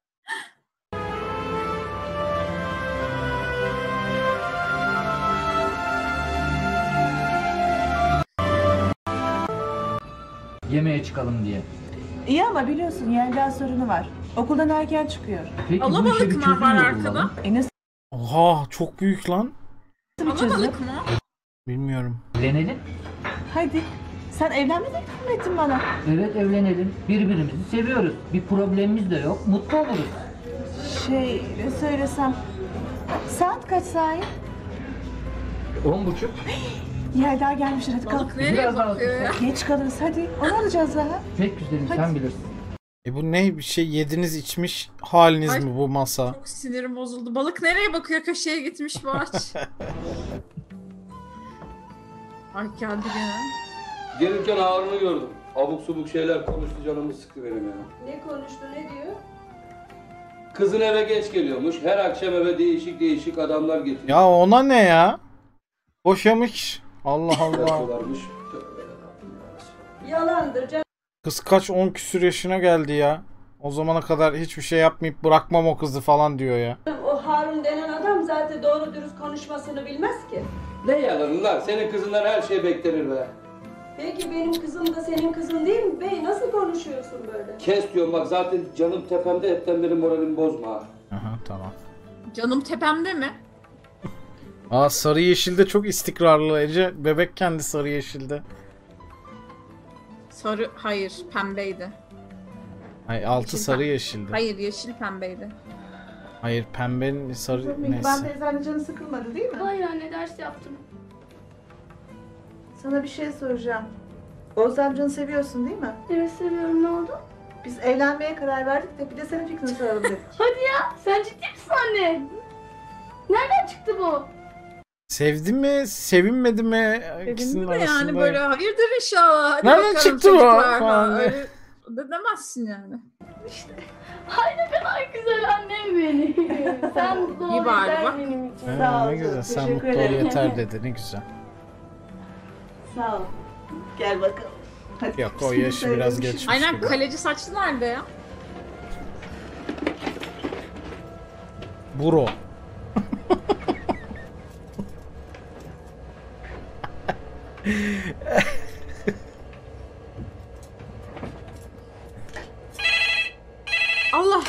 Yemeğe çıkalım diye. İyi ama biliyorsun Yelda sorunu var. Okuldan erken çıkıyor. Peki bu işe Alabalık bir mı çözüm var yolu arkada? bulalım. Nasıl Oha, çok büyük lan. bir çözüm? Alabalık mı? Bilmiyorum. Evlenelim. Hadi. Sen evlenme teklif mi ettin bana? Evet, evlenelim. Birbirimizi seviyoruz. Bir problemimiz de yok. Mutlu oluruz. Ne söylesem. Saat kaç sahi? 10.30. Yelda gelmiştir, hadi kalk. Balık nereye Biraz daha bakıyor ya? Geç kalırız, hadi. Onu alacağız daha. Pek güzelim, sen bilirsin. Bu ne, bir şey yediniz içmiş haliniz Ay. mi bu masa? Çok sinirim bozuldu. Balık nereye bakıyor? Köşeye gitmiş bu aç. Ay geldi gene. Gelirken Harun'u gördüm. Abuk subuk şeyler konuştu, canımı sıktı benim ya. Ne konuştu, ne diyor? Kızın eve geç geliyormuş. Her akşam eve değişik adamlar getiriyor. Ya ona ne ya? Boşamış. Allah Allah. Varmış. Yalandır canım. Kız kaç 10 küsür yaşına geldi ya. O zamana kadar hiçbir şey yapmayıp bırakmam o kızı falan diyor ya. O Harun denen adam zaten doğru dürüst konuşmasını bilmez ki. Ne yalanı lan? Senin kızından her şey beklenir be. Peki benim kızım da senin kızın değil mi bey? Nasıl konuşuyorsun böyle? Kes diyorum bak, zaten canım tepemde, hepten benim moralimi bozma ha. Aha, tamam. Canım tepemde mi? Aa, sarı yeşilde çok istikrarlı Ece. Bebekken de sarı yeşilde. Sarı, hayır, pembeydi. Hayır, altı Yeşil sarı pembe. yeşildi. Hayır, yeşil pembeydi. Hayır, pembenin sarı Ben neyse. teyzenin canı sıkılmadı değil mi? Hayır anne, ders yaptım. Sana bir şey soracağım. Oğuz amcanı seviyorsun değil mi? Evet seviyorum, ne oldu? Biz evlenmeye karar verdik de bir de senin fikrini soralım dedik. Hadi ya, sen ciddi misin anne? Nereden çıktı bu? Sevdi mi, sevinmedi mi? İkisinin Sevindi de yani arasında. böyle hayırdır inşallah. Hadi Nereden bakalım çıktı bu çocuklar falan diye. Öyle de demezsin yani. Ay ne kadar güzel annem benim. Sen mutlu ol İyi bari yeter bak. benim için. Ha, Sağ ol ne canım, güzel, sen teşekkür mutlu ol ederim. yeter dedi, ne güzel. Sağ ol. Gel bakalım. Hadi. Yok, o yaşı biraz geçmiş Aynen, gibi. kaleci saçlı nerede ya? Buro. Allah!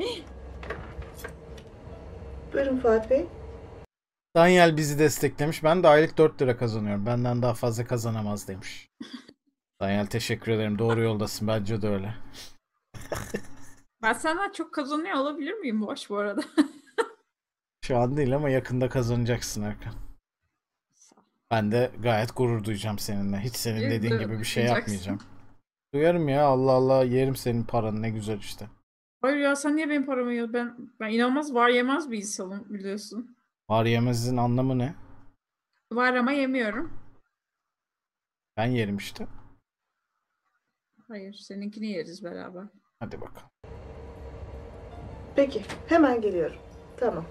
Buyurun Fuat Bey. Daniel bizi desteklemiş. Ben de aylık 4 lira kazanıyorum. Benden daha fazla kazanamaz demiş. Daniel teşekkür ederim. Doğru yoldasın. Bence de öyle. Ben senden çok kazanıyor olabilir miyim bu arada? Şu an değil ama yakında kazanacaksın Erkan. Ben de gayet gurur duyacağım seninle. Hiç senin dediğin gibi bir şey yapmayacağım. Duyarım ya, Allah Allah, yerim senin paranı, ne güzel işte. Hayır ya, sen niye benim paramı yiyorsun? Ben inanılmaz var yemez bir insanım biliyorsun. Var yemezin anlamı ne? Var ama yemiyorum. Ben yerim işte. Hayır, seninkini yeriz beraber. Hadi bakalım. Peki, hemen geliyorum. Tamam.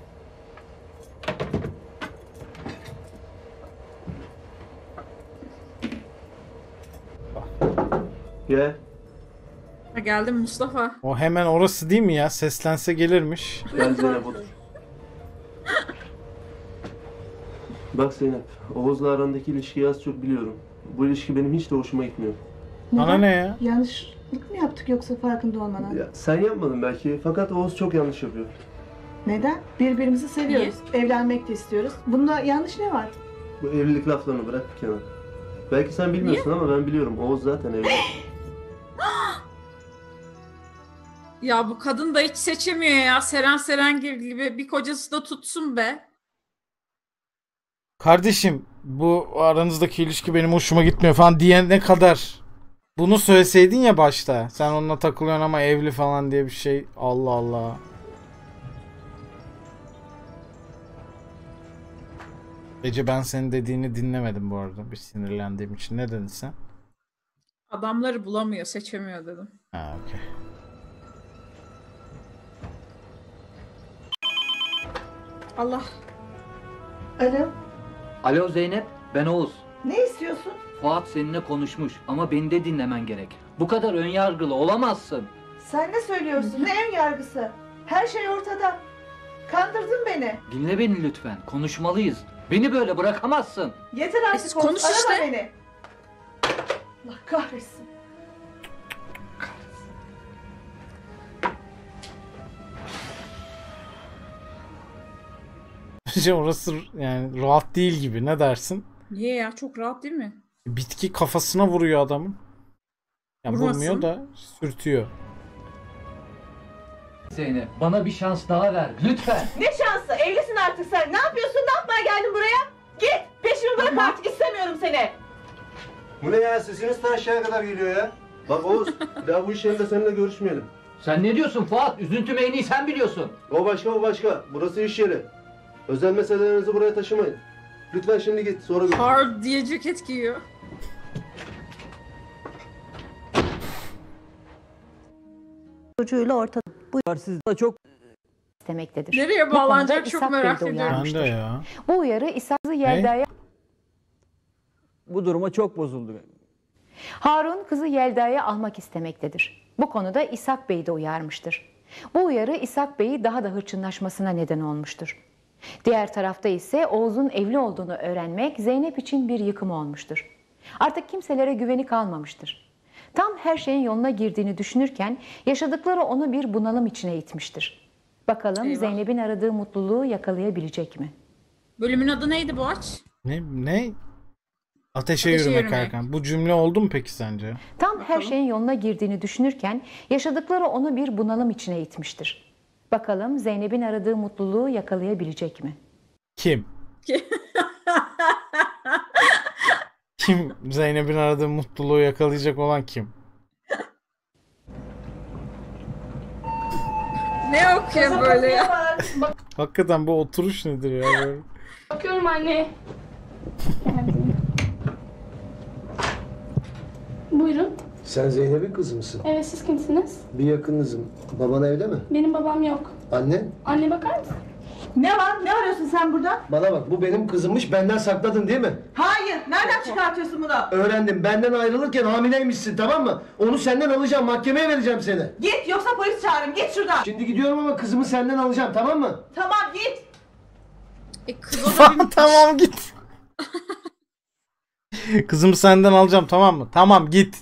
Gel. Ha, geldim Mustafa. O hemen orası değil mi ya? Seslense gelirmiş. Gel Zeynep otur. Bak Zeynep, Oğuz'la arandaki ilişkiyi az çok biliyorum. Bu ilişki benim hiç de hoşuma gitmiyor. Bana ne ya? Yanlışlık mı yaptık yoksa farkında olmadan? Ya, sen yapmadın belki fakat Oğuz çok yanlış yapıyor. Neden? Birbirimizi seviyoruz. Evlenmek de istiyoruz. Bunda yanlış ne var? Bu evlilik laflarını bırak bir kenara. Belki sen bilmiyorsun ama ben biliyorum. Oğuz zaten evli. Ya bu kadın da hiç seçemiyor ya. Seren Serengil gibi bir kocası da tutsun be. Kardeşim, bu aranızdaki ilişki benim hoşuma gitmiyor falan diyene kadar bunu söyleseydin ya başta. Sen onunla takılıyorsun ama evli falan diye bir şey. Allah Allah. Ece, ben senin dediğini dinlemedim bu arada. Bir sinirlendiğim için. Ne dedin sen? Adamları bulamıyor, seçemiyor dedim. Ha, okey. Allah. Alo. Alo Zeynep, ben Oğuz. Ne istiyorsun? Fuat seninle konuşmuş ama beni de dinlemen gerek. Bu kadar önyargılı olamazsın. Sen ne söylüyorsun? Ne ön yargısı? Her şey ortada. Kandırdın beni. Dinle beni lütfen, konuşmalıyız. Beni böyle bırakamazsın. Yeter artık. Konuş Arama işte. beni. Allah kahretsin. Ece, orası yani rahat değil gibi. Ne dersin? Niye ya? Çok rahat değil mi? Bitki kafasına vuruyor adamın. Ya Vurmasın. vurmuyor da sürtüyor. Zeynep, bana bir şans daha ver, lütfen. Ne şansı? Evlisin artık sen. Ne yapıyorsun? Ne yapmaya geldin buraya? Git. Peşimi bırak artık. İstemiyorum seni. Bu ne ya? Sesiniz ta aşağıya kadar geliyor ya. Bak Oğuz, bir daha bu iş yerinde seninle görüşmeyelim. Sen ne diyorsun Fuat? Üzüntümü en iyi sen biliyorsun. O başka, o başka. Burası iş yeri. Özel meselelerinizi buraya taşımayın. Lütfen şimdi git, sonra görüşürüz. Hard diye ceket giyiyor. Çocuğuyla ortada. Bu da çok istemektedir. Nereye Bu konuda bağlanacak çok İshak merak Bey de ediyorum. uyarmıştır. Ben de ya. Bu uyarı İshak'ı Yelda'ya... bu duruma çok bozuldu. Harun kızı Yelda'ya almak istemektedir. Bu konuda İshak Bey de uyarmıştır. Bu uyarı İshak Bey'i daha da hırçınlaşmasına neden olmuştur. Diğer tarafta ise Oğuz'un evli olduğunu öğrenmek Zeynep için bir yıkım olmuştur. Artık kimselere güveni kalmamıştır. Tam her şeyin yoluna girdiğini düşünürken yaşadıkları onu bir bunalım içine itmiştir. Bakalım Eyvah. Zeynep'in aradığı mutluluğu yakalayabilecek mi? Bölümün adı neydi Boğaç? Ne? Ateşe Ateşe yürümek yürümek. Erkan. Bu cümle oldu mu peki sence? Tam her şeyin yoluna girdiğini düşünürken yaşadıkları onu bir bunalım içine itmiştir. Bakalım Zeynep'in aradığı mutluluğu yakalayabilecek mi? Kim? Kim Zeynep'in aradığı mutluluğu yakalayacak olan kim? Ne okuyor böyle ya? Hakikaten bu oturuş nedir ya böyle? Bakıyorum anne. Buyurun. Sen Zeynep'in kızı mısın? Evet, siz kimsiniz? Bir yakınınızım. Baban evde mi? Benim babam yok. Annen? Anne bakar mısın? Ne var? Ne arıyorsun sen burada? Bana bak, bu benim kızımmış, benden sakladın değil mi? Hayır. Nereden çıkartıyorsun bunu? Öğrendim, benden ayrılırken hamileymişsin, tamam mı? Onu senden alacağım, mahkemeye vereceğim seni. Git yoksa polis çağırırım. Git şuradan. Şimdi gidiyorum ama kızımı senden alacağım, tamam mı? Tamam git. Kız o da bir... Tamam git. Kızımı senden alacağım, tamam mı? Tamam git.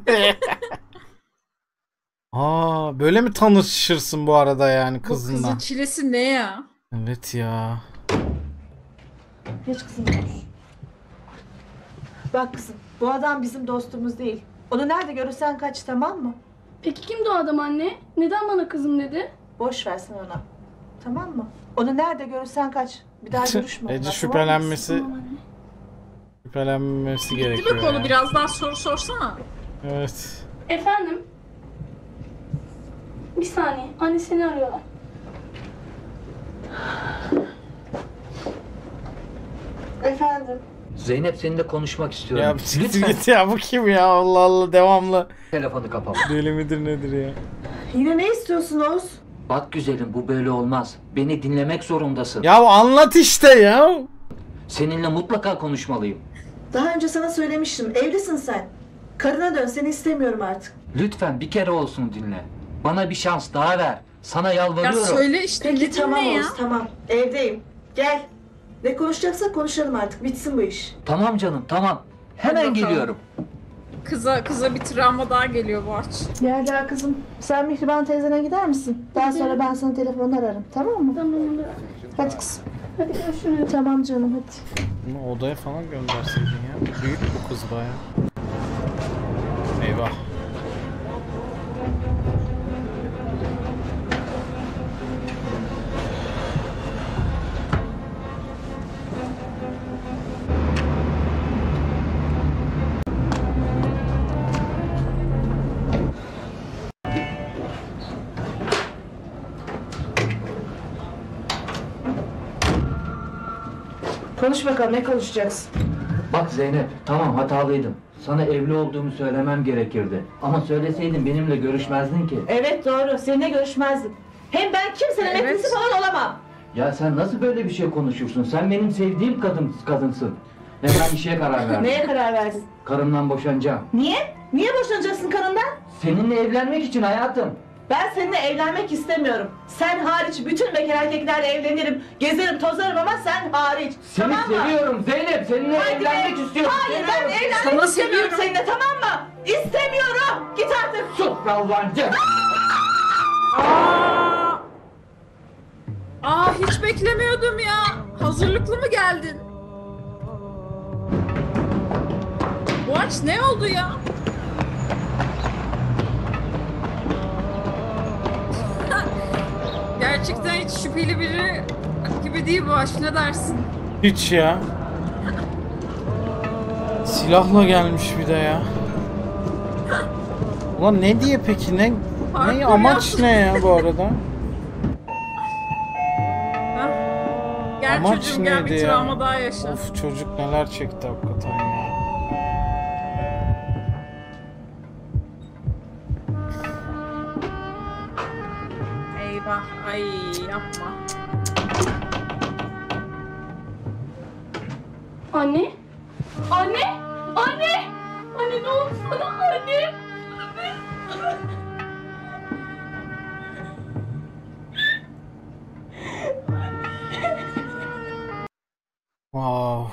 Aa, böyle mi tanışırsın bu arada yani Bu kızınla? kızın çilesi ne ya? Evet ya. Geç kızım konuş. Bak kızım, bu adam bizim dostumuz değil. Onu nerede görürsen kaç, tamam mı? Peki kimdi o adam anne? Neden bana kızım dedi? Boş versin ona. Tamam mı? Onu nerede görürsen kaç. Bir daha görüşme onunla. Ece tamam mı? şüphelenmesi şüphelenmesi Değil gerekiyor. mi konu? ya. Biraz daha soru sorsana. Evet. Efendim? Bir saniye. Anne seni arıyorlar. Efendim? Zeynep seninle konuşmak istiyorum. Ya siktir git ya, bu kim ya, Allah Allah, devamlı. Telefonu kapat. Deli midir nedir ya? Yine ne istiyorsunuz? Bak güzelim, bu böyle olmaz. Beni dinlemek zorundasın. Ya anlat işte ya. Seninle mutlaka konuşmalıyım. Daha önce sana söylemiştim. Evlisin sen. Karına dön. Seni istemiyorum artık. Lütfen bir kere olsun dinle. Bana bir şans daha ver. Sana Ya yalvarıyorum. söyle işte. Peki ne tamam dinle ya? Oğuz, tamam. Evdeyim. Gel. Ne konuşacaksak konuşalım artık. Bitsin bu iş. Tamam canım, tamam. Hemen bakalım. geliyorum. Kıza bir travma daha geliyor Boğaç. Gel kızım. Sen Mihriban teyzene gider misin? Daha sonra ben sana telefonla ararım. Tamam mı? Tamam. Hadi kızım. Hadi görüşürüz. Tamam canım hadi. Bunu odaya falan gönderseydin ya. Büyük bu kız baya. Eyvah. Konuş bakalım, ne konuşacaksın? Bak Zeynep, tamam hatalıydım. Sana evli olduğumu söylemem gerekirdi. Ama söyleseydin benimle görüşmezdin ki. Evet doğru, seninle görüşmezdim. Hem ben kimsenin Evet. etkisi falan olamam. Ya sen nasıl böyle bir şey konuşursun? Sen benim sevdiğim kadınsın. Ve ben işe karar verdim. Neye karar verdin? Karımdan boşanacağım. Niye? Niye boşanacaksın karından? Seninle evlenmek için hayatım. Ben seninle evlenmek istemiyorum. Sen hariç bütün bekar erkeklerle evlenirim, gezerim, tozarım ama sen hariç. Seni tamam mı? seviyorum Zeynep. Seninle Hadi evlenmek be. istiyorum. Hayır, ben Seviyorum. evlenmek Sana istemiyorum seviyorum. seninle, tamam mı? İstemiyorum. Git artık. Sus Yalvancı. Hiç beklemiyordum ya. Hazırlıklı mı geldin? Boğaç ne oldu ya? Gerçekten hiç şüpheli biri gibi değil Boğaç, ne dersin? Hiç ya. Silahla gelmiş bir de ya. Ulan ne diye peki, ne Parkur amaç yaptı. ne ya bu arada? Gel Amaç çocuğum, gel neydi bir ya? travma daha yaşa. Of, çocuk neler çekti hakikaten ya. Eyvah, ay yapma. Anne? Anne? Anne? Anne ne oldu sana anne? Wow.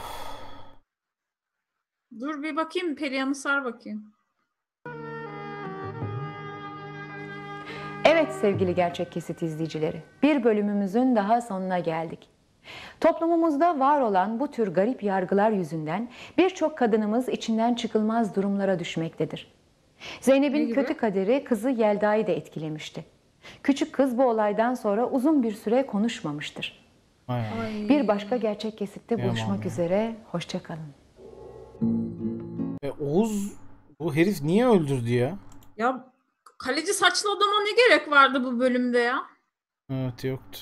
Dur bir bakayım, Perihan'ı sar bakayım. Evet sevgili Gerçek Kesit izleyicileri, bir bölümümüzün daha sonuna geldik. Toplumumuzda var olan bu tür garip yargılar yüzünden birçok kadınımız içinden çıkılmaz durumlara düşmektedir. Zeynep'in kötü kaderi kızı Yelda'yı da etkilemişti. Küçük kız bu olaydan sonra uzun bir süre konuşmamıştır. Bir başka Gerçek Kesit'te buluşmak üzere, hoşça kalın. Oğuz bu herif niye öldürdü ya? Ya kaleci saçlı adama ne gerek vardı bu bölümde ya? Evet yoktu.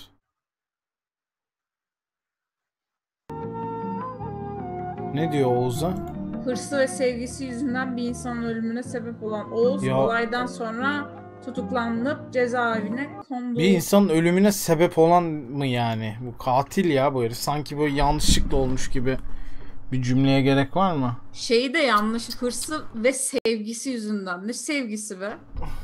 Ne diyor Oğuz'a? Hırsı ve sevgisi yüzünden bir insanın ölümüne sebep olan Oğuz olaydan sonra tutuklanıp cezaevine kondu. Bir insanın ölümüne sebep olan mı yani? Bu katil ya bu herif. Sanki böyle yanlışlıkla olmuş gibi bir cümleye gerek var mı? Şeyi de yanlış. Hırsı ve sevgisi yüzünden. Ne sevgisi be?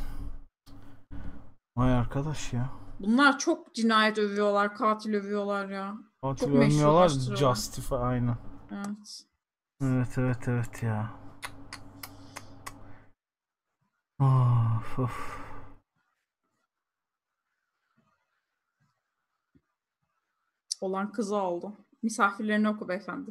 Vay arkadaş ya. Bunlar çok cinayet övüyorlar, katil övüyorlar ya. Katil çok övmüyorlar, justify aynen. Evet. Evet ya. Of. Olan kızı oldu. Misafirlerini oku beyefendi.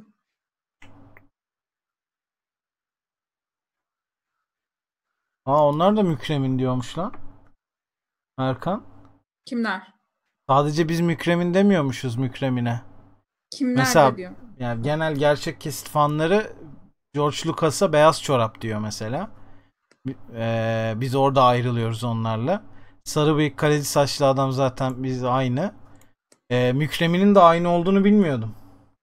Onlar da Mükremin diyormuş lan. Erkan. Kimler? Sadece biz Mükremin demiyormuşuz Mükremine. Kimler mesela, diyor? Yani genel Gerçek Kesit fanları George Lucas'a beyaz çorap diyor mesela. Biz orada ayrılıyoruz onlarla. Sarı bıyık kaleci saçlı adam zaten biz aynı. Mükremin'in de aynı olduğunu bilmiyordum.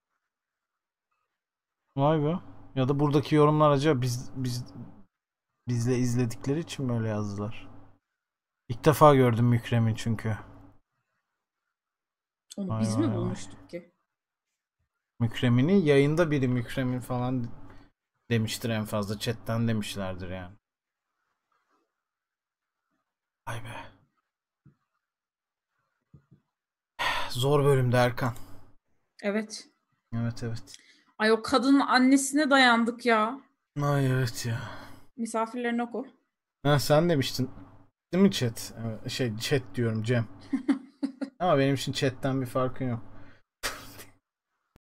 Vay be. Ya da buradaki yorumlar acaba bizle izledikleri için böyle yazdılar. İlk defa gördüm Mükremin çünkü. Onu biz mi bulmuştuk ki? Mükremin'i yayında biri Mükremin falan demiştir en fazla. Chatten demişlerdir yani. Vay be. Zor bölümde Erkan. Evet. Evet. Ay o kadının annesine dayandık ya. Ay evet ya. Misafirlerini oku. Ha sen demiştin. Değil mi chat? Chat diyorum Cem. Ama benim için chatten bir farkın yok.